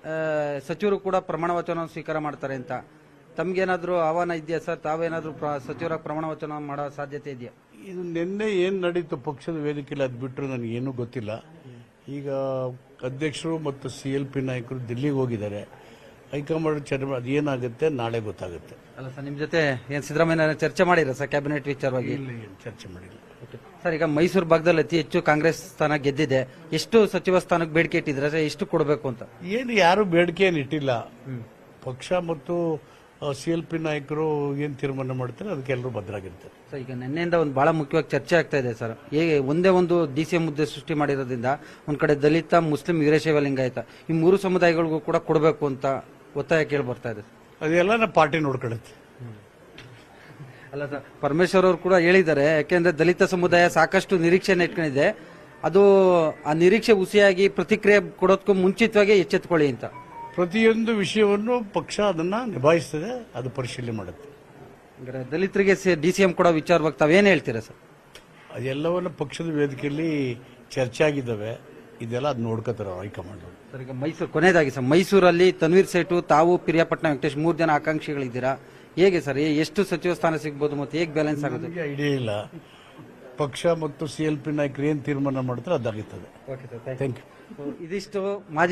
ಸಚಿವರು ಕೂಡ ಪ್ರಮಾಣ ವಚನ ಸ್ವೀಕಾರ ಮಾಡ್ತಾರೆ ಅಂತ ತಮ್ಗೇನಾದ್ರೂ ಆಹ್ವಾನ ಇದೆಯಾ ಸರ್? ತಾವೇನಾದ್ರೂ ಸಚಿವರ ಪ್ರಮಾಣ ವಚನ ಮಾಡೋ ಸಾಧ್ಯತೆ ಇದೆಯಾ? ಇದು ನಿನ್ನೆ ಏನು ನಡೀತು ಪಕ್ಷದ ವೇದಿಕೆಯಲ್ಲಿ ಅದು ಬಿಟ್ಟರು ನನಗೇನು ಗೊತ್ತಿಲ್ಲ. ಈಗ ಅಧ್ಯಕ್ಷರು ಮತ್ತು CLP ನಾಯಕರು ದಿಲ್ಲಿಗೆ ಹೋಗಿದ್ದಾರೆ. ಹೈಕಮಾಂಡ್ ಚರ್ಚೆ ಅದೇನಾಗುತ್ತೆ ನಾಳೆ ಗೊತ್ತಾಗುತ್ತೆ. ಅಲ್ಲ ಸರ್, ನಿಮ್ ಜೊತೆ ಏನ್ ಸಿದ್ದರಾಮಯ್ಯ ಚರ್ಚೆ ಮಾಡಿರ ಸರ್ ಕ್ಯಾಬಿನೆಟ್ ವಿಚಾರವಾಗಿ? ಚರ್ಚೆ ಮಾಡಿಲ್ಲ ಸರ್. ಈಗ ಮೈಸೂರು ಭಾಗದಲ್ಲಿ ಅತಿ ಹೆಚ್ಚು ಕಾಂಗ್ರೆಸ್ ಸ್ಥಾನ ಗೆದ್ದಿದೆ. ಎಷ್ಟು ಸಚಿವ ಸ್ಥಾನಕ್ಕೆ ಬೇಡಿಕೆ ಇಟ್ಟಿದ್ರೆ ಸರ್? ಎಷ್ಟು ಕೊಡಬೇಕು ಅಂತ? ಏನು ಯಾರು ಬೇಡಿಕೆ ಏನು ಇಟ್ಟಿಲ್ಲ. ಪಕ್ಷ ಮತ್ತು CLP ನಾಯಕರು ಏನ್ ತೀರ್ಮಾನ ಮಾಡ್ತಾರೆ ಅದಕ್ಕೆ ಎಲ್ಲರೂ ಭದ್ರಾಗಿರ್ತಾರೆ. ಸರ್, ಈಗ ನಿನ್ನೆಯಿಂದ ಒಂದು ಬಹಳ ಮುಖ್ಯವಾಗಿ ಚರ್ಚೆ ಆಗ್ತಾ ಇದೆ ಸರ್. ಹೇಗೆ ಒಂದೇ ಒಂದು DCM ಮುದ್ದೆ ಸೃಷ್ಟಿ ಮಾಡಿರೋದ್ರಿಂದ ಒಂದ್ ಕಡೆ ದಲಿತ, ಮುಸ್ಲಿಂ, ವೀರಶೈವ, ಲಿಂಗಾಯತ ಈ 3 ಸಮುದಾಯಗಳಿಗೂ ಕೂಡ ಕೊಡಬೇಕು ಅಂತ ಒತ್ತಾಯ ಕೇಳಿ ಬರ್ತಾ ಇದೆ. ಅದೆಲ್ಲ ನಮ್ಮ ಪಾರ್ಟಿ ನೋಡ್ಕೊಳ್ಳುತ್ತೆ. ಅಲ್ಲ ಸರ್, ಪರಮೇಶ್ವರ್ ಅವರು ಕೂಡ ಹೇಳಿದ್ದಾರೆ, ಯಾಕೆಂದ್ರೆ ದಲಿತ ಸಮುದಾಯ ಸಾಕಷ್ಟು ನಿರೀಕ್ಷೆಯನ್ನು ಇಟ್ಕೊಂಡಿದೆ, ಅದು ಆ ನಿರೀಕ್ಷೆ ಹುಸಿಯಾಗಿ ಪ್ರತಿಕ್ರಿಯೆ ಕೊಡೋದಕ್ಕೂ ಮುಂಚಿತವಾಗಿ ಎಚ್ಚೆತ್ತುಕೊಳ್ಳಿ ಅಂತ. ಪ್ರತಿಯೊಂದು ವಿಷಯವನ್ನು ಪಕ್ಷ ಅದನ್ನ ನಿಭಾಯಿಸ್ತದೆ, ಅದು ಪರಿಶೀಲನೆ ಮಾಡುತ್ತೆ. ದಲಿತರಿಗೆ DCM ಕೊಡೋ ವಿಚಾರವಾಗಿ ತಾವೇನ್ ಹೇಳ್ತೀರಾ ಸರ್? ಅದೆಲ್ಲವನ್ನ ಪಕ್ಷದ ವೇದಿಕೆಯಲ್ಲಿ ಚರ್ಚೆ ಆಗಿದ್ದಾವೆ. ಇದೆಲ್ಲ ಅದು ನೋಡ್ಕೋತಾರೆ ಹೈಕಮಾಂಡ್. ಸರ್, ಈಗ ಮೈಸೂರು ಕೊನೆಯದಾಗಿ ಸರ್, ಮೈಸೂರಲ್ಲಿ ತನ್ವೀರ್ ಸೇಠು, ತಾವು, ಪ್ರಿಯಾಪಟ್ನ ವೆಂಕಟೇಶ್ 3 ಜನ ಆಕಾಂಕ್ಷಿಗಳಿದ್ದೀರಾ. ಹೇಗೆ ಸರ್, ಎಷ್ಟು ಸಚಿವ ಸ್ಥಾನ ಸಿಗಬಹುದು ಮತ್ತೆ ಹೇಗೆ ಬ್ಯಾಲೆನ್ಸ್ ಆಗುತ್ತೆ? ಐಡಿಯಾ ಇಲ್ಲ. ಪಕ್ಷ ಮತ್ತು CLP ನಾಯಕರು ಏನ್ ತೀರ್ಮಾನ ಮಾಡ್ತಾರೆ ಅದಾಗುತ್ತದೆ. Thank you. ಇದಿಷ್ಟು ಮಾಜಿ.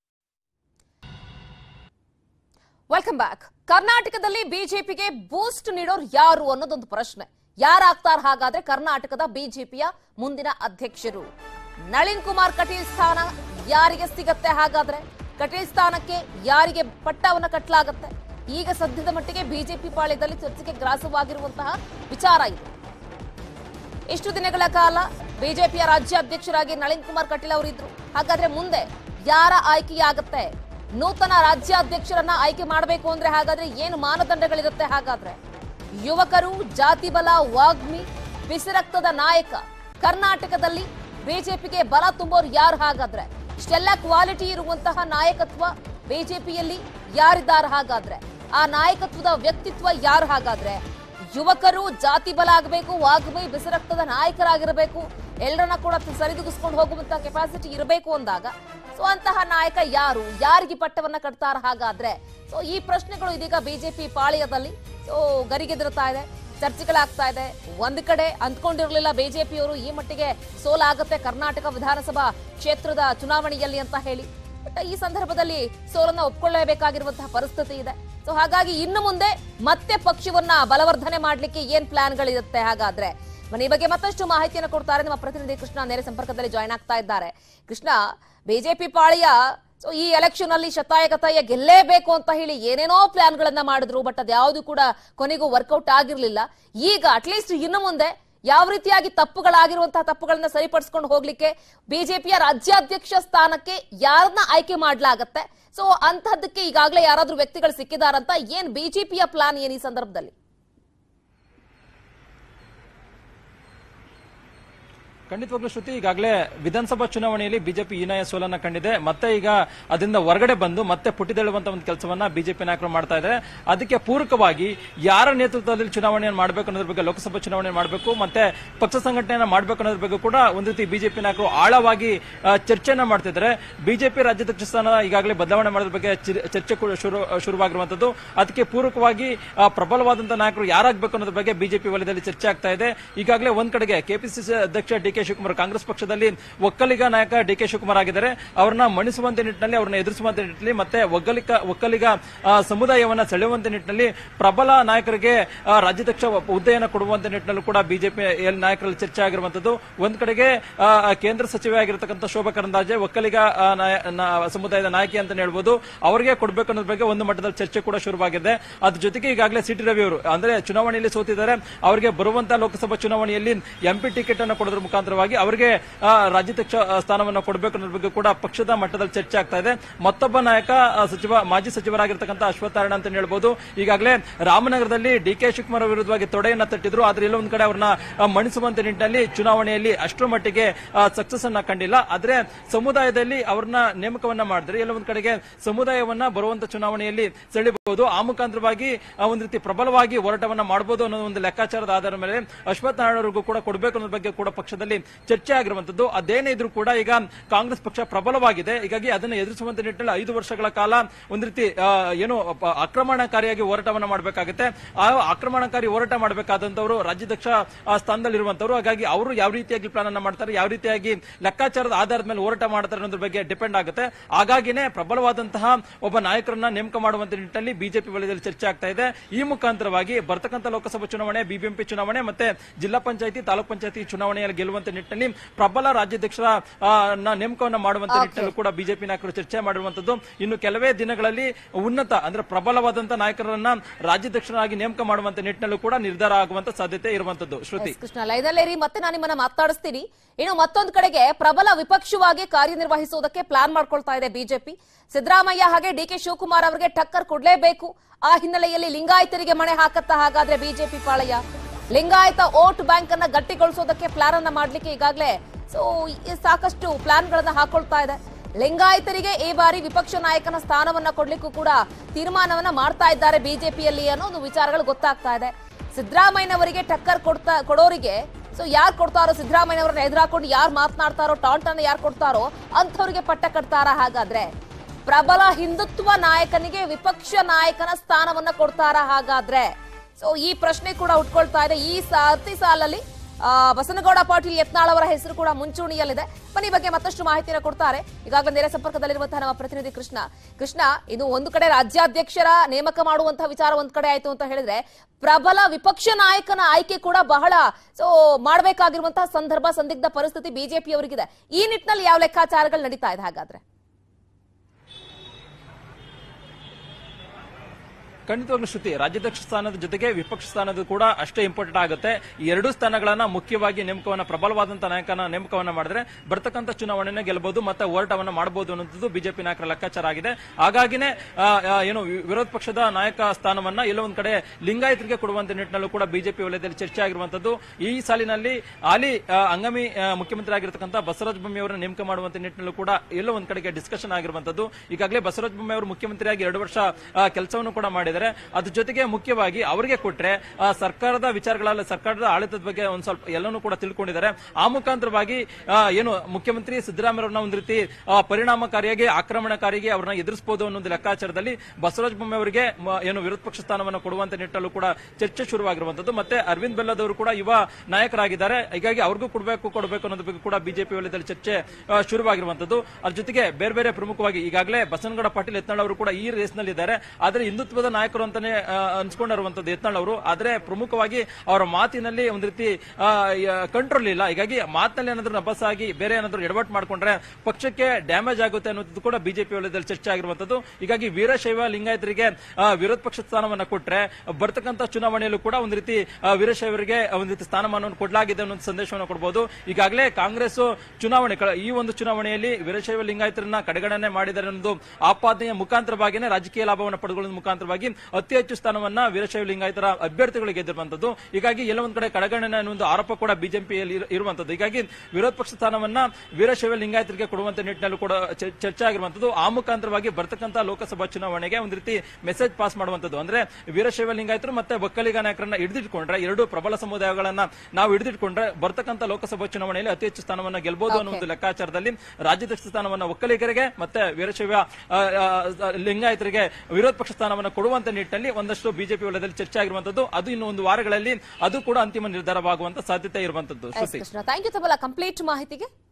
Welcome back. ಕರ್ನಾಟಕದಲ್ಲಿ ಬಿಜೆಪಿಗೆ ಬೂಸ್ಟ್ ನೀಡೋರು ಯಾರು ಅನ್ನೋದೊಂದು ಪ್ರಶ್ನೆ. ಯಾರಾಗ್ತಾರ ಹಾಗಾದ್ರೆ ಕರ್ನಾಟಕದ ಬಿಜೆಪಿಯ ಮುಂದಿನ ಅಧ್ಯಕ್ಷರು? ನಳಿನ್ ಕುಮಾರ್ ಕಟೀಲ್ ಸ್ಥಾನ ಯಾರಿಗೆ ಸಿಗತ್ತೆ? ಹಾಗಾದ್ರೆ ಕಟೀಲ್ ಸ್ಥಾನಕ್ಕೆ ಯಾರಿಗೆ ಪಟ್ಟವನ್ನ ಕಟ್ಟಲಾಗತ್ತೆ? ಈಗ ಸದ್ಯದ ಮಟ್ಟಿಗೆ ಬಿಜೆಪಿ ಪಾಳ್ಯದಲ್ಲಿ ಚರ್ಚೆಗೆ ಗ್ರಾಸವಾಗಿರುವಂತಹ ವಿಚಾರ ಇದು. ಇಷ್ಟು ದಿನಗಳ ಕಾಲ ಬಿಜೆಪಿಯ ರಾಜ್ಯಾಧ್ಯಕ್ಷರಾಗಿ ನಳಿನ್ ಕುಮಾರ್ ಕಟೀಲ್ ಅವರಿದ್ರು. ಹಾಗಾದ್ರೆ ಮುಂದೆ ಯಾರ ಆಯ್ಕೆಯಾಗತ್ತೆ? ನೂತನ ರಾಜ್ಯಾಧ್ಯಕ್ಷರನ್ನ ಆಯ್ಕೆ ಮಾಡಬೇಕು ಅಂದ್ರೆ ಹಾಗಾದ್ರೆ ಏನು ಮಾನದಂಡಗಳಿರುತ್ತೆ? ಹಾಗಾದ್ರೆ ಯುವಕರು, ಜಾತಿ ಬಲ, ವಾಗ್ಮಿ, ಬಿಸಿರಕ್ತದ ನಾಯಕ. ಕರ್ನಾಟಕದಲ್ಲಿ ಬಿಜೆಪಿಗೆ ಬಲ ತುಂಬೋರು ಯಾರು? ಹಾಗಾದ್ರೆ ಇಷ್ಟೆಲ್ಲ ಕ್ವಾಲಿಟಿ ಇರುವಂತಹ ನಾಯಕತ್ವ ಬಿಜೆಪಿಯಲ್ಲಿ ಯಾರಿದ್ದಾರೆ? ಹಾಗಾದ್ರೆ ಆ ನಾಯಕತ್ವದ ವ್ಯಕ್ತಿತ್ವ ಯಾರು? ಹಾಗಾದ್ರೆ ಯುವಕರು, ಜಾತಿ ಬಲ ಆಗಬೇಕು, ವಾಗ್ಮಿ, ಬಿಸಿರಕ್ತದ ನಾಯಕರಾಗಿರಬೇಕು, ಎಲ್ಲರನ್ನ ಕೂಡ ಸರಿದೂಗಿಸ್ಕೊಂಡು ಹೋಗುವಂತಹ ಕೆಪಾಸಿಟಿ ಇರಬೇಕು ಅಂದಾಗ ಸೊ ಅಂತಹ ನಾಯಕ ಯಾರು? ಯಾರಿಗೆ ಪಟ್ಟವನ್ನ ಕಟ್ತಾರ? ಹಾಗಾದ್ರೆ ಸೊ ಈ ಪ್ರಶ್ನೆಗಳು ಇದೀಗ ಬಿಜೆಪಿ ಪಾಳ್ಯದಲ್ಲಿ ಗರಿಗೆದಿರ್ತಾ ಇದೆ, ಚರ್ಚೆಗಳಾಗ್ತಾ ಇದೆ. ಒಂದ್ ಕಡೆ ಅಂದ್ಕೊಂಡಿರ್ಲಿಲ್ಲ ಬಿಜೆಪಿಯವರು ಈ ಮಟ್ಟಿಗೆ ಸೋಲಾಗುತ್ತೆ ಕರ್ನಾಟಕ ವಿಧಾನಸಭಾ ಕ್ಷೇತ್ರದ ಚುನಾವಣೆಯಲ್ಲಿ ಅಂತ ಹೇಳಿ. ಬಟ್ ಈ ಸಂದರ್ಭದಲ್ಲಿ ಸೋಲನ್ನ ಒಪ್ಕೊಳ್ಳೇಬೇಕಾಗಿರುವಂತಹ ಪರಿಸ್ಥಿತಿ ಇದೆ. ಸೊ ಹಾಗಾಗಿ ಇನ್ನು ಮುಂದೆ ಮತ್ತೆ ಪಕ್ಷವನ್ನ ಬಲವರ್ಧನೆ ಮಾಡ್ಲಿಕ್ಕೆ ಏನ್ ಪ್ಲಾನ್ಗಳಿರುತ್ತೆ? ಹಾಗಾದ್ರೆ ಈ ಬಗ್ಗೆ ಮತ್ತಷ್ಟು ಮಾಹಿತಿಯನ್ನು ಕೊಡ್ತಾರೆ ನಮ್ಮ ಪ್ರತಿನಿಧಿ ಕೃಷ್ಣ. ನೇರ ಸಂಪರ್ಕದಲ್ಲಿ ಜಾಯ್ನ್ ಆಗ್ತಾ ಇದ್ದಾರೆ. ಕೃಷ್ಣ, ಬಿಜೆಪಿ ಪಾಳ್ಯ ಸೊ ಈ ಎಲೆಕ್ಷನ್ ಅಲ್ಲಿ ಶತಾಯಗತಾಯ ಗೆಲ್ಲೇಬೇಕು ಅಂತ ಹೇಳಿ ಏನೇನೋ ಪ್ಲಾನ್ಗಳನ್ನ ಮಾಡಿದ್ರು, ಬಟ್ ಅದ್ಯಾವುದು ಕೂಡ ಕೊನೆಗೂ ವರ್ಕೌಟ್ ಆಗಿರ್ಲಿಲ್ಲ. ಈಗ ಅಟ್ಲೀಸ್ಟ್ ಇನ್ನು ಮುಂದೆ ಯಾವ ರೀತಿಯಾಗಿ ತಪ್ಪುಗಳಾಗಿರುವಂತಹ ತಪ್ಪುಗಳನ್ನ ಸರಿಪಡಿಸ್ಕೊಂಡು ಹೋಗ್ಲಿಕ್ಕೆ ಬಿಜೆಪಿಯ ರಾಜ್ಯಾಧ್ಯಕ್ಷ ಸ್ಥಾನಕ್ಕೆ ಯಾರನ್ನ ಆಯ್ಕೆ ಮಾಡ್ಲಾಗತ್ತೆ? ಸೊ ಅಂತಹದ್ದಕ್ಕೆ ಈಗಾಗಲೇ ಯಾರಾದ್ರೂ ವ್ಯಕ್ತಿಗಳು ಸಿಕ್ಕಿದಾರಂತ? ಏನ್ ಬಿಜೆಪಿಯ ಪ್ಲಾನ್ ಏನ್ ಈ ಸಂದರ್ಭದಲ್ಲಿ? ಖಂಡಿತವಾಗ್ಲೂ ಶ್ರುತಿ, ಈಗಾಗಲೇ ವಿಧಾನಸಭಾ ಚುನಾವಣೆಯಲ್ಲಿ ಬಿಜೆಪಿ ಹೀನಾಯ ಸೋಲನ್ನ ಕಂಡಿದೆ. ಮತ್ತೆ ಈಗ ಅದರಿಂದ ಹೊರಗಡೆ ಬಂದು ಮತ್ತೆ ಪುಟಿದೇಳುವಂತ ಒಂದು ಕೆಲಸವನ್ನ ಬಿಜೆಪಿ ನಾಯಕರು ಮಾಡ್ತಾ ಇದ್ದಾರೆ. ಅದಕ್ಕೆ ಪೂರಕವಾಗಿ ಯಾರ ನೇತೃತ್ವದಲ್ಲಿ ಚುನಾವಣೆಯನ್ನು ಮಾಡಬೇಕು ಅನ್ನೋದ್ರ ಬಗ್ಗೆ, ಲೋಕಸಭಾ ಚುನಾವಣೆ ಮಾಡಬೇಕು ಮತ್ತೆ ಪಕ್ಷ ಸಂಘಟನೆಯನ್ನ ಮಾಡಬೇಕು ಅನ್ನೋದ್ರ ಬಗ್ಗೆ ಕೂಡ ಒಂದು ರೀತಿ ಬಿಜೆಪಿ ನಾಯಕರು ಆಳವಾಗಿ ಚರ್ಚೆಯನ್ನ ಮಾಡ್ತಿದ್ದಾರೆ. ಬಿಜೆಪಿ ರಾಜ್ಯಾಧ್ಯಕ್ಷ ಸ್ಥಾನ ಈಗಾಗಲೇ ಬದಲಾವಣೆ ಮಾಡೋದ್ರ ಬಗ್ಗೆ ಚರ್ಚೆ ಶುರುವಾಗಿರುವಂತದ್ದು. ಅದಕ್ಕೆ ಪೂರಕವಾಗಿ ಪ್ರಬಲವಾದಂತಹ ನಾಯಕರು ಯಾರಾಗಬೇಕು ಅನ್ನೋದ್ರ ಬಗ್ಗೆ ಬಿಜೆಪಿ ವಲಯದಲ್ಲಿ ಚರ್ಚೆ ಆಗ್ತಾ ಇದೆ. ಈಗಾಗಲೇ ಒಂದ್ ಕಡೆಗೆ ಕೆಪಿಸಿಸಿ ಅಧ್ಯಕ್ಷ ಡಿ ಕೆ ಶಿವಕುಮಾರ್ ಕಾಂಗ್ರೆಸ್ ಪಕ್ಷದಲ್ಲಿ ಒಕ್ಕಲಿಗ ನಾಯಕ ಡಿ ಕೆ ಶಿವಕುಮಾರ್ ಆಗಿದ್ದಾರೆ. ಅವರನ್ನ ಮಣಿಸುವಂತೆ ನಿಟ್ಟಿನಲ್ಲಿ, ಅವರನ್ನ ಎದುರಿಸುವಂತೆ ನಿಟ್ಟಿನಲ್ಲಿ ಮತ್ತೆ ಒಕ್ಕಲಿಗ ಸಮುದಾಯವನ್ನ ಸೆಳೆಯುವಂತೆ ನಿಟ್ಟಿನಲ್ಲಿ ಪ್ರಬಲ ನಾಯಕರಿಗೆ ರಾಜ್ಯಾಧ್ಯಕ್ಷ ಹುದ್ದೆಯನ್ನು ಕೊಡುವಂತೆ ನಿಟ್ಟಿನಲ್ಲೂ ಕೂಡ ಬಿಜೆಪಿ ನಾಯಕರಲ್ಲಿ ಚರ್ಚೆ ಆಗಿರುವಂತದ್ದು. ಒಂದ್ ಕಡೆಗೆ ಕೇಂದ್ರ ಸಚಿವೆ ಆಗಿರತಕ್ಕಂಥ ಶೋಭಾ ಕರಂದ್ಲಾಜೆ ಒಕ್ಕಲಿಗ ಸಮುದಾಯದ ನಾಯಕಿ ಅಂತ ಹೇಳ್ಬೋದು, ಅವರಿಗೆ ಕೊಡಬೇಕು ಅನ್ನೋದ್ರ ಬಗ್ಗೆ ಒಂದು ಮಟ್ಟದಲ್ಲಿ ಚರ್ಚೆ ಕೂಡ ಶುರುವಾಗಿದೆ. ಅದ್ರ ಜೊತೆಗೆ ಈಗಾಗಲೇ ಸಿಟಿ ರವಿ ಅವರು ಅಂದ್ರೆ ಚುನಾವಣೆಯಲ್ಲಿ ಸೋತಿದ್ದಾರೆ, ಅವರಿಗೆ ಬರುವಂತಹ ಲೋಕಸಭಾ ಚುನಾವಣೆಯಲ್ಲಿ ಎಂಪಿ ಟಿಕೆಟ್ ಅನ್ನು ಕೊಡೋದ್ರ ಮುಖಾಂತರ ಅವರಿಗೆ ರಾಜ್ಯಾಧ್ಯಕ್ಷ ಸ್ಥಾನವನ್ನು ಕೊಡಬೇಕು ಅನ್ನೋದ್ರ ಬಗ್ಗೆ ಕೂಡ ಪಕ್ಷದ ಮಟ್ಟದಲ್ಲಿ ಚರ್ಚೆ ಆಗ್ತಾ ಇದೆ. ಮತ್ತೊಬ್ಬ ನಾಯಕ ಮಾಜಿ ಸಚಿವರಾಗಿರ್ತಕ್ಕಂಥ ಅಶ್ವತ್ಥನಾರಾಯಣ ಅಂತ ಹೇಳ್ಬೋದು. ಈಗಾಗಲೇ ರಾಮನಗರದಲ್ಲಿ ಡಿ ಕೆ ಶಿವಕುಮಾರ್ ವಿರುದ್ಧವಾಗಿ ತೊಡೆಯನ್ನ ತಟ್ಟಿದ್ರು, ಆದ್ರೆ ಎಲ್ಲ ಒಂದ್ ಕಡೆ ಅವ್ರನ್ನ ಮಣಿಸುವಂತೆ ನಿಟ್ಟಿನಲ್ಲಿ ಚುನಾವಣೆಯಲ್ಲಿ ಅಷ್ಟರ ಮಟ್ಟಿಗೆ ಸಕ್ಸಸ್ ಅನ್ನ ಕಂಡಿಲ್ಲ. ಆದ್ರೆ ಸಮುದಾಯದಲ್ಲಿ ಅವ್ರನ್ನ ನೇಮಕವನ್ನ ಮಾಡಿದ್ರೆ ಎಲ್ಲ ಒಂದ್ ಕಡೆಗೆ ಸಮುದಾಯವನ್ನ ಬರುವಂತ ಚುನಾವಣೆಯಲ್ಲಿ ಸೆಳೆಯಬಹುದು. ಆ ಮುಖಾಂತರವಾಗಿ ಒಂದ್ ರೀತಿ ಪ್ರಬಲವಾಗಿ ಹೋರಾಟವನ್ನ ಮಾಡಬಹುದು ಅನ್ನೋ ಒಂದು ಲೆಕ್ಕಾಚಾರದ ಆಧಾರದ ಮೇಲೆ ಅಶ್ವತ್ಥನಾರಾಯಣ ಅವರಿಗೂ ಕೂಡ ಕೊಡಬೇಕು ಅನ್ನೋ ಬಗ್ಗೆ ಕೂಡ ಪಕ್ಷದಲ್ಲಿ ಚರ್ಚೆ ಆಗಿರುವಂತದ್ದು. ಅದೇನೇ ಇದ್ರೂ ಕೂಡ ಈಗ ಕಾಂಗ್ರೆಸ್ ಪಕ್ಷ ಪ್ರಬಲವಾಗಿದೆ. ಹೀಗಾಗಿ ಅದನ್ನು ಎದುರಿಸುವಂತ ನಿಟ್ಟಿನಲ್ಲಿ 5 ವರ್ಷಗಳ ಕಾಲ ಒಂದ್ ರೀತಿ ಏನು ಆಕ್ರಮಣಕಾರಿಯಾಗಿ ಹೋರಾಟವನ್ನ ಮಾಡಬೇಕಾಗುತ್ತೆ. ಆ ಆಕ್ರಮಣಕಾರಿ ಹೋರಾಟ ಮಾಡಬೇಕಾದಂತವರು ರಾಜ್ಯಾಧ್ಯಕ್ಷ ಸ್ಥಾನದಲ್ಲಿರುವಂತವರು. ಹಾಗಾಗಿ ಅವರು ಯಾವ ರೀತಿಯಾಗಿ ಪ್ಲಾನ್ ಅನ್ನ ಮಾಡ್ತಾರೆ, ಯಾವ ರೀತಿಯಾಗಿ ಲೆಕ್ಕಾಚಾರದ ಆಧಾರದ ಮೇಲೆ ಹೋರಾಟ ಮಾಡ್ತಾರೆ ಅನ್ನೋದ್ರ ಬಗ್ಗೆ ಡಿಪೆಂಡ್ ಆಗುತ್ತೆ. ಹಾಗಾಗಿನೇ ಪ್ರಬಲವಾದಂತಹ ಒಬ್ಬ ನಾಯಕರನ್ನ ನೇಮಕ ಮಾಡುವಂತ ನಿಟ್ಟಿನಲ್ಲಿ ಬಿಜೆಪಿ ವಲಯದಲ್ಲಿ ಚರ್ಚೆ ಆಗ್ತಾ ಇದೆ. ಈ ಮುಖಾಂತರವಾಗಿ ಬರ್ತಕ್ಕಂಥ ಲೋಕಸಭಾ ಚುನಾವಣೆ, ಬಿಬಿಎಂಪಿ ಚುನಾವಣೆ ಮತ್ತೆ ಜಿಲ್ಲಾ ಪಂಚಾಯತಿ, ತಾಲೂಕ್ ಪಂಚಾಯತಿ ಚುನಾವಣೆಯಲ್ಲಿ ಗೆಲ್ಲುವಂತ ನಿಟ್ಟಿನಲ್ಲಿ ಪ್ರಬಲ ರಾಜ್ಯಾಧ್ಯಕ್ಷರ ನೇಮಕವನ್ನು ಮಾಡುವಂತ ನಿಟ್ಟಿನಲ್ಲೂ ಕೂಡ ಬಿಜೆಪಿ ನಾಯಕರು ಚರ್ಚೆ ಮಾಡಿರುವಂತದ್ದು. ಇನ್ನು ಕೆಲವೇ ದಿನಗಳಲ್ಲಿ ಉನ್ನತ ಅಂದ್ರೆ ಪ್ರಬಲವಾದಂತಹ ನಾಯಕರನ್ನ ರಾಜ್ಯಾಧ್ಯಕ್ಷರಾಗಿ ನೇಮಕ ಮಾಡುವಂತ ನಿಟ್ಟಿನಲ್ಲೂ ಕೂಡ ನಿರ್ಧಾರ ಆಗುವಂತ ಸಾಧ್ಯತೆ ಇರುವಂತದ್ದು. ಶ್ರುತಿ ಕೃಷ್ಣ ಲೈನಲ್ಲೇರಿ, ಮತ್ತೆ ನಾನು ನಿಮ್ಮನ್ನ ಮಾತಾಡಿಸ್ತೀನಿ. ಇನ್ನು ಮತ್ತೊಂದು ಕಡೆಗೆ ಪ್ರಬಲ ವಿಪಕ್ಷವಾಗಿ ಕಾರ್ಯನಿರ್ವಹಿಸುವುದಕ್ಕೆ ಪ್ಲಾನ್ ಮಾಡ್ಕೊಳ್ತಾ ಇದೆ ಬಿಜೆಪಿ. ಸಿದ್ದರಾಮಯ್ಯ ಹಾಗೆ ಡಿಕೆ ಶಿವಕುಮಾರ್ ಅವರಿಗೆ ಟಕ್ಕರ್ ಕೊಡ್ಲೇಬೇಕು. ಆ ಹಿನ್ನೆಲೆಯಲ್ಲಿ ಲಿಂಗಾಯತರಿಗೆ ಮಣೆ ಹಾಕತ್ತಾ ಹಾಗಾದ್ರೆ ಬಿಜೆಪಿ ಪಾಳಯ ಲಿಂಗಾಯತ ವೋಟ್ ಬ್ಯಾಂಕ್ ಅನ್ನ ಗಟ್ಟಿಗೊಳಿಸೋದಕ್ಕೆ ಪ್ಲಾನ್ ಅನ್ನ ಮಾಡ್ಲಿಕ್ಕೆ ಈಗಾಗಲೇ ಸಾಕಷ್ಟು ಪ್ಲಾನ್ ಗಳನ್ನ ಹಾಕೊಳ್ತಾ ಇದೆ. ಲಿಂಗಾಯತರಿಗೆ ಈ ಬಾರಿ ವಿಪಕ್ಷ ನಾಯಕನ ಸ್ಥಾನವನ್ನ ಕೊಡ್ಲಿಕ್ಕೂ ಕೂಡ ತೀರ್ಮಾನವನ್ನ ಮಾಡ್ತಾ ಇದ್ದಾರೆ ಬಿಜೆಪಿಯಲ್ಲಿ ಅನ್ನೋ ಒಂದು ವಿಚಾರಗಳು ಗೊತ್ತಾಗ್ತಾ ಇದೆ. ಸಿದ್ದರಾಮಯ್ಯನವರಿಗೆ ಟಕ್ಕರ್ ಕೊಡೋರಿಗೆ ಯಾರು ಕೊಡ್ತಾರೋ, ಸಿದ್ದರಾಮಯ್ಯನವರನ್ನ ಎದುರಾಕೊಂಡು ಯಾರು ಮಾತನಾಡ್ತಾರೋ, ಟಾಂಟನ್ನ ಯಾರು ಕೊಡ್ತಾರೋ ಅಂತವರಿಗೆ ಪಟ್ಟ ಕಟ್ತಾರ? ಹಾಗಾದ್ರೆ ಪ್ರಬಲ ಹಿಂದುತ್ವ ನಾಯಕನಿಗೆ ವಿಪಕ್ಷ ನಾಯಕನ ಸ್ಥಾನವನ್ನ ಕೊಡ್ತಾರ? ಹಾಗಾದ್ರೆ ಈ ಪ್ರಶ್ನೆ ಕೂಡ ಉಟ್ಕೊಳ್ತಾ ಇದೆ. ಈ ಪ್ರತಿ ಸಾಲಲ್ಲಿ ಬಸನಗೌಡ ಪಾಟೀಲ್ ಯತ್ನಾಳ್ ಅವರ ಹೆಸರು ಕೂಡ ಮುಂಚೂಣಿಯಲ್ಲಿದೆ. ಬನ್ನಿ ಬಗ್ಗೆ ಮತ್ತಷ್ಟು ಮಾಹಿತಿಯನ್ನು ಕೊಡ್ತಾರೆ ಈಗಾಗಲೇ ನೇರ ಸಂಪರ್ಕದಲ್ಲಿರುವಂತಹ ನಮ್ಮ ಪ್ರತಿನಿಧಿ ಕೃಷ್ಣ. ಇದು ಒಂದು ಕಡೆ ರಾಜ್ಯಾಧ್ಯಕ್ಷರ ನೇಮಕ ಮಾಡುವಂತಹ ವಿಚಾರ ಒಂದ್ ಕಡೆ ಆಯ್ತು ಅಂತ ಹೇಳಿದ್ರೆ, ಪ್ರಬಲ ವಿಪಕ್ಷ ನಾಯಕನ ಆಯ್ಕೆ ಕೂಡ ಬಹಳ ಮಾಡಬೇಕಾಗಿರುವಂತಹ ಸಂದರ್ಭ, ಸಂದಿಗ್ಧ ಪರಿಸ್ಥಿತಿ ಬಿಜೆಪಿ ಅವರಿಗಿದೆ. ಈ ನಿಟ್ಟಿನಲ್ಲಿ ಯಾವ ಲೆಕ್ಕಾಚಾರಗಳು ನಡೀತಾ ಇದೆ ಹಾಗಾದ್ರೆ? ಖಂಡಿತವಾಗ್ಲೂ ಶ್ರುತಿ, ರಾಜ್ಯಾಧ್ಯಕ್ಷ ಸ್ಥಾನದ ಜೊತೆಗೆ ವಿಪಕ್ಷ ಸ್ಥಾನದ ಕೂಡ ಅಷ್ಟೇ ಇಂಪಾರ್ಟೆಂಟ್ ಆಗುತ್ತೆ. ಈ ಎರಡೂ ಸ್ಥಾನಗಳನ್ನ ಮುಖ್ಯವಾಗಿ ನೇಮಕವನ್ನ ಪ್ರಬಲವಾದಂತಹ ನಾಯಕನ ನೇಮಕವನ್ನ ಮಾಡಿದ್ರೆ ಬರ್ತಕ್ಕಂಥ ಚುನಾವಣೆಯನ್ನು ಗೆಲ್ಲಬಹುದು ಮತ್ತೆ ಹೋರಾಟವನ್ನ ಮಾಡಬಹುದು ಅನ್ನೋದು ಬಿಜೆಪಿ ನಾಯಕರ ಲೆಕ್ಕಾಚಾರ ಆಗಿದೆ. ಹಾಗಾಗಿನೇ ಏನು ವಿರೋಧ ಪಕ್ಷದ ನಾಯಕ ಸ್ಥಾನವನ್ನ ಎಲ್ಲೋ ಒಂದ್ ಕಡೆ ಲಿಂಗಾಯತರಿಗೆ ಕೊಡುವಂತ ನಿಟ್ಟಿನಲ್ಲೂ ಕೂಡ ಬಿಜೆಪಿ ವಲಯದಲ್ಲಿ ಚರ್ಚೆ ಆಗಿರುವಂತದ್ದು. ಈ ಸಾಲಿನಲ್ಲಿ ಹಾಲಿ ಹಂಗಾಮಿ ಮುಖ್ಯಮಂತ್ರಿ ಆಗಿರತಕ್ಕಂಥ ಬಸವರಾಜ ಬೊಮ್ಮಾಯಿ ಅವರನ್ನ ನೇಮಕ ಮಾಡುವಂತ ನಿಟ್ಟಿನಲ್ಲೂ ಕೂಡ ಎಲ್ಲೋ ಒಂದ್ ಕಡೆಗೆ ಡಿಸ್ಕಷನ್ ಆಗಿರುವಂತದ್ದು. ಈಗಾಗಲೇ ಬಸವರಾಜ ಬೊಮ್ಮಾಯಿ ಅವರು ಮುಖ್ಯಮಂತ್ರಿಯಾಗಿ 2 ವರ್ಷ ಕೆಲಸವನ್ನು ಕೂಡ ಮಾಡಿದ್ದಾರೆ. ಅದ್ರ ಜೊತೆಗೆ ಮುಖ್ಯವಾಗಿ ಅವರಿಗೆ ಕೊಟ್ರೆ ಸರ್ಕಾರದ ವಿಚಾರಗಳಲ್ಲಿ ಸರ್ಕಾರದ ಆಡಳಿತದ ಬಗ್ಗೆ ಒಂದ್ ಸ್ವಲ್ಪ ಎಲ್ಲನೂ ಕೂಡ ತಿಳ್ಕೊಂಡಿದ್ದಾರೆ. ಆ ಮುಖಾಂತರವಾಗಿ ಏನು ಮುಖ್ಯಮಂತ್ರಿ ಸಿದ್ದರಾಮಯ್ಯವ್ರನ್ನ ಒಂದ್ ರೀತಿ ಪರಿಣಾಮಕಾರಿಯಾಗಿ ಆಕ್ರಮಣಕಾರಿಗೆ ಅವ್ರನ್ನ ಎದುರಿಸಬಹುದು ಅನ್ನೋ ಲೆಕ್ಕಾಚಾರದಲ್ಲಿ ಬಸವರಾಜ ಬೊಮ್ಮಾಯಿ ಅವರಿಗೆ ಏನು ವಿರೋಧ ಪಕ್ಷ ಸ್ಥಾನವನ್ನು ಕೊಡುವಂತ ನಿಟ್ಟಲ್ಲೂ ಕೂಡ ಚರ್ಚೆ ಶುರುವಾಗಿರುವಂತದ್ದು. ಮತ್ತೆ ಅರವಿಂದ್ ಬೆಲ್ಲದವರು ಕೂಡ ಯುವ ನಾಯಕರಾಗಿದ್ದಾರೆ. ಹೀಗಾಗಿ ಅವ್ರಿಗೂ ಕೊಡಬೇಕು ಅನ್ನೋದ್ರ ಬಗ್ಗೆ ಕೂಡ ಬಿಜೆಪಿ ವಲಯದಲ್ಲಿ ಚರ್ಚೆ ಶುರುವಾಗಿರುವಂತದ್ದು. ಅದ್ರ ಜೊತೆಗೆ ಬೇರೆ ಬೇರೆ ಪ್ರಮುಖವಾಗಿ ಈಗಾಗಲೇ ಬಸನಗೌಡ ಪಾಟೀಲ್ ಯತ್ನಾಳ್ ಅವರು ಕೂಡ ಈ ರೇಸ್ ನಲ್ಲಿ ಇದ್ದಾರೆ. ಆದ್ರೆ ಹಿಂದುತ್ವದ ನಾಯಕರು ಅಂತಾನೆ ಅನ್ಸ್ಕೊಂಡಿರುವಂತದ್ದು ಯತ್ನಾಳ್ ಅವರು. ಆದ್ರೆ ಪ್ರಮುಖವಾಗಿ ಅವರ ಮಾತಿನಲ್ಲಿ ಒಂದ್ ರೀತಿ ಕಂಟ್ರೋಲ್ ಇಲ್ಲ. ಹೀಗಾಗಿ ಮಾತಿನಲ್ಲಿ ಏನಾದ್ರೂ ನಬಸಾಗಿ ಬೇರೆ ಏನಾದ್ರೂ ಎಡವಟ್ ಮಾಡ್ಕೊಂಡ್ರೆ ಪಕ್ಷಕ್ಕೆ ಡ್ಯಾಮೇಜ್ ಆಗುತ್ತೆ ಅನ್ನೋದು ಕೂಡ ಬಿಜೆಪಿ ವಲಯದಲ್ಲಿ ಚರ್ಚೆ ಆಗಿರುವಂತದ್ದು. ಹೀಗಾಗಿ ವೀರಶೈವ ಲಿಂಗಾಯತರಿಗೆ ವಿರೋಧ ಪಕ್ಷ ಸ್ಥಾನವನ್ನ ಕೊಟ್ರೆ ಬರ್ತಕ್ಕಂಥ ಚುನಾವಣೆಯಲ್ಲೂ ಕೂಡ ಒಂದ್ ರೀತಿ ವೀರಶೈವರಿಗೆ ಒಂದ್ ರೀತಿ ಸ್ಥಾನಮಾನವನ್ನು ಕೊಡಲಾಗಿದೆ ಅನ್ನೋ ಸಂದೇಶವನ್ನು ಕೊಡಬಹುದು. ಈಗಾಗಲೇ ಕಾಂಗ್ರೆಸ್ ಚುನಾವಣೆ ಈ ಒಂದು ಚುನಾವಣೆಯಲ್ಲಿ ವೀರಶೈವ ಲಿಂಗಾಯತರನ್ನ ಕಡೆಗಣನೆ ಮಾಡಿದ್ದಾರೆ ಅನ್ನೋದು ಆಪಾದನೆಯ ಮುಖಾಂತರವಾಗಿನೇ ರಾಜಕೀಯ ಲಾಭವನ್ನು ಪಡೆದುಕೊಳ್ಳುವ ಮುಖಾಂತರವಾಗಿ ಅತಿ ಹೆಚ್ಚು ಸ್ಥಾನವನ್ನ ವೀರಶೈವ ಲಿಂಗಾಯತರ ಅಭ್ಯರ್ಥಿಗಳಿಗೆ ಗೆದ್ದಿರುವಂತದ್ದು. ಹೀಗಾಗಿ ಎಲ್ಲ ಒಂದ್ ಕಡೆ ಕಡೆಗಣನೆ ಅನ್ನೋ ಆರೋಪ ಕೂಡ ಬಿಜೆಪಿಯಲ್ಲಿ ಇರುವಂತದ್ದು. ಹೀಗಾಗಿ ವಿರೋಧ ಪಕ್ಷ ಸ್ಥಾನವನ್ನ ವೀರಶೈವ ಲಿಂಗಾಯತರಿಗೆ ಕೊಡುವಂತ ನಿಟ್ಟಿನಲ್ಲೂ ಕೂಡ ಚರ್ಚೆ ಆಗಿರುವಂತದ್ದು. ಆ ಮುಖಾಂತರವಾಗಿ ಬರ್ತಕ್ಕಂಥ ಲೋಕಸಭಾ ಚುನಾವಣೆಗೆ ಒಂದ್ ರೀತಿ ಮೆಸೇಜ್ ಪಾಸ್ ಮಾಡುವಂತದ್ದು. ಅಂದ್ರೆ ವೀರಶೈವ ಲಿಂಗಾಯತರು ಮತ್ತೆ ಒಕ್ಕಲಿಗ ನಾಯಕರನ್ನ ಹಿಡಿದಿಟ್ಕೊಂಡ್ರೆ, ಎರಡು ಪ್ರಬಲ ಸಮುದಾಯಗಳನ್ನ ನಾವು ಹಿಡಿದಿಟ್ಕೊಂಡ್ರೆ ಬರ್ತಕ್ಕಂಥ ಲೋಕಸಭಾ ಚುನಾವಣೆಯಲ್ಲಿ ಅತಿ ಹೆಚ್ಚು ಸ್ಥಾನವನ್ನ ಗೆಲ್ಲಬಹುದು ಅನ್ನೋ ಒಂದು ಲೆಕ್ಕಾಚಾರದಲ್ಲಿ ರಾಜ್ಯಾಧ್ಯಕ್ಷ ಸ್ಥಾನವನ್ನ ಒಕ್ಕಲಿಗರಿಗೆ ಮತ್ತೆ ವೀರಶೈವ ಲಿಂಗಾಯತರಿಗೆ ವಿರೋಧ ಪಕ್ಷ ಸ್ಥಾನವನ್ನು ಕೊಡುವಂತ ನಿಟ್ಟಿನಲ್ಲಿ ಒಂದಷ್ಟು ಬಿಜೆಪಿ ವಲಯದಲ್ಲಿ ಚರ್ಚೆ ಆಗಿರುವಂತದ್ದು. ಅದು ಇನ್ನು 1 ವಾರಗಳಲ್ಲಿ ಅದು ಕೂಡ ಅಂತಿಮ ನಿರ್ಧಾರವಾಗುವಂತ ಸಾಧ್ಯತೆ ಇರುವಂತದ್ದು. ಥ್ಯಾಂಕ್ ಯು ತಬಲ ಕಂಪ್ಲೀಟ್ ಮಾಹಿತಿಗೆ.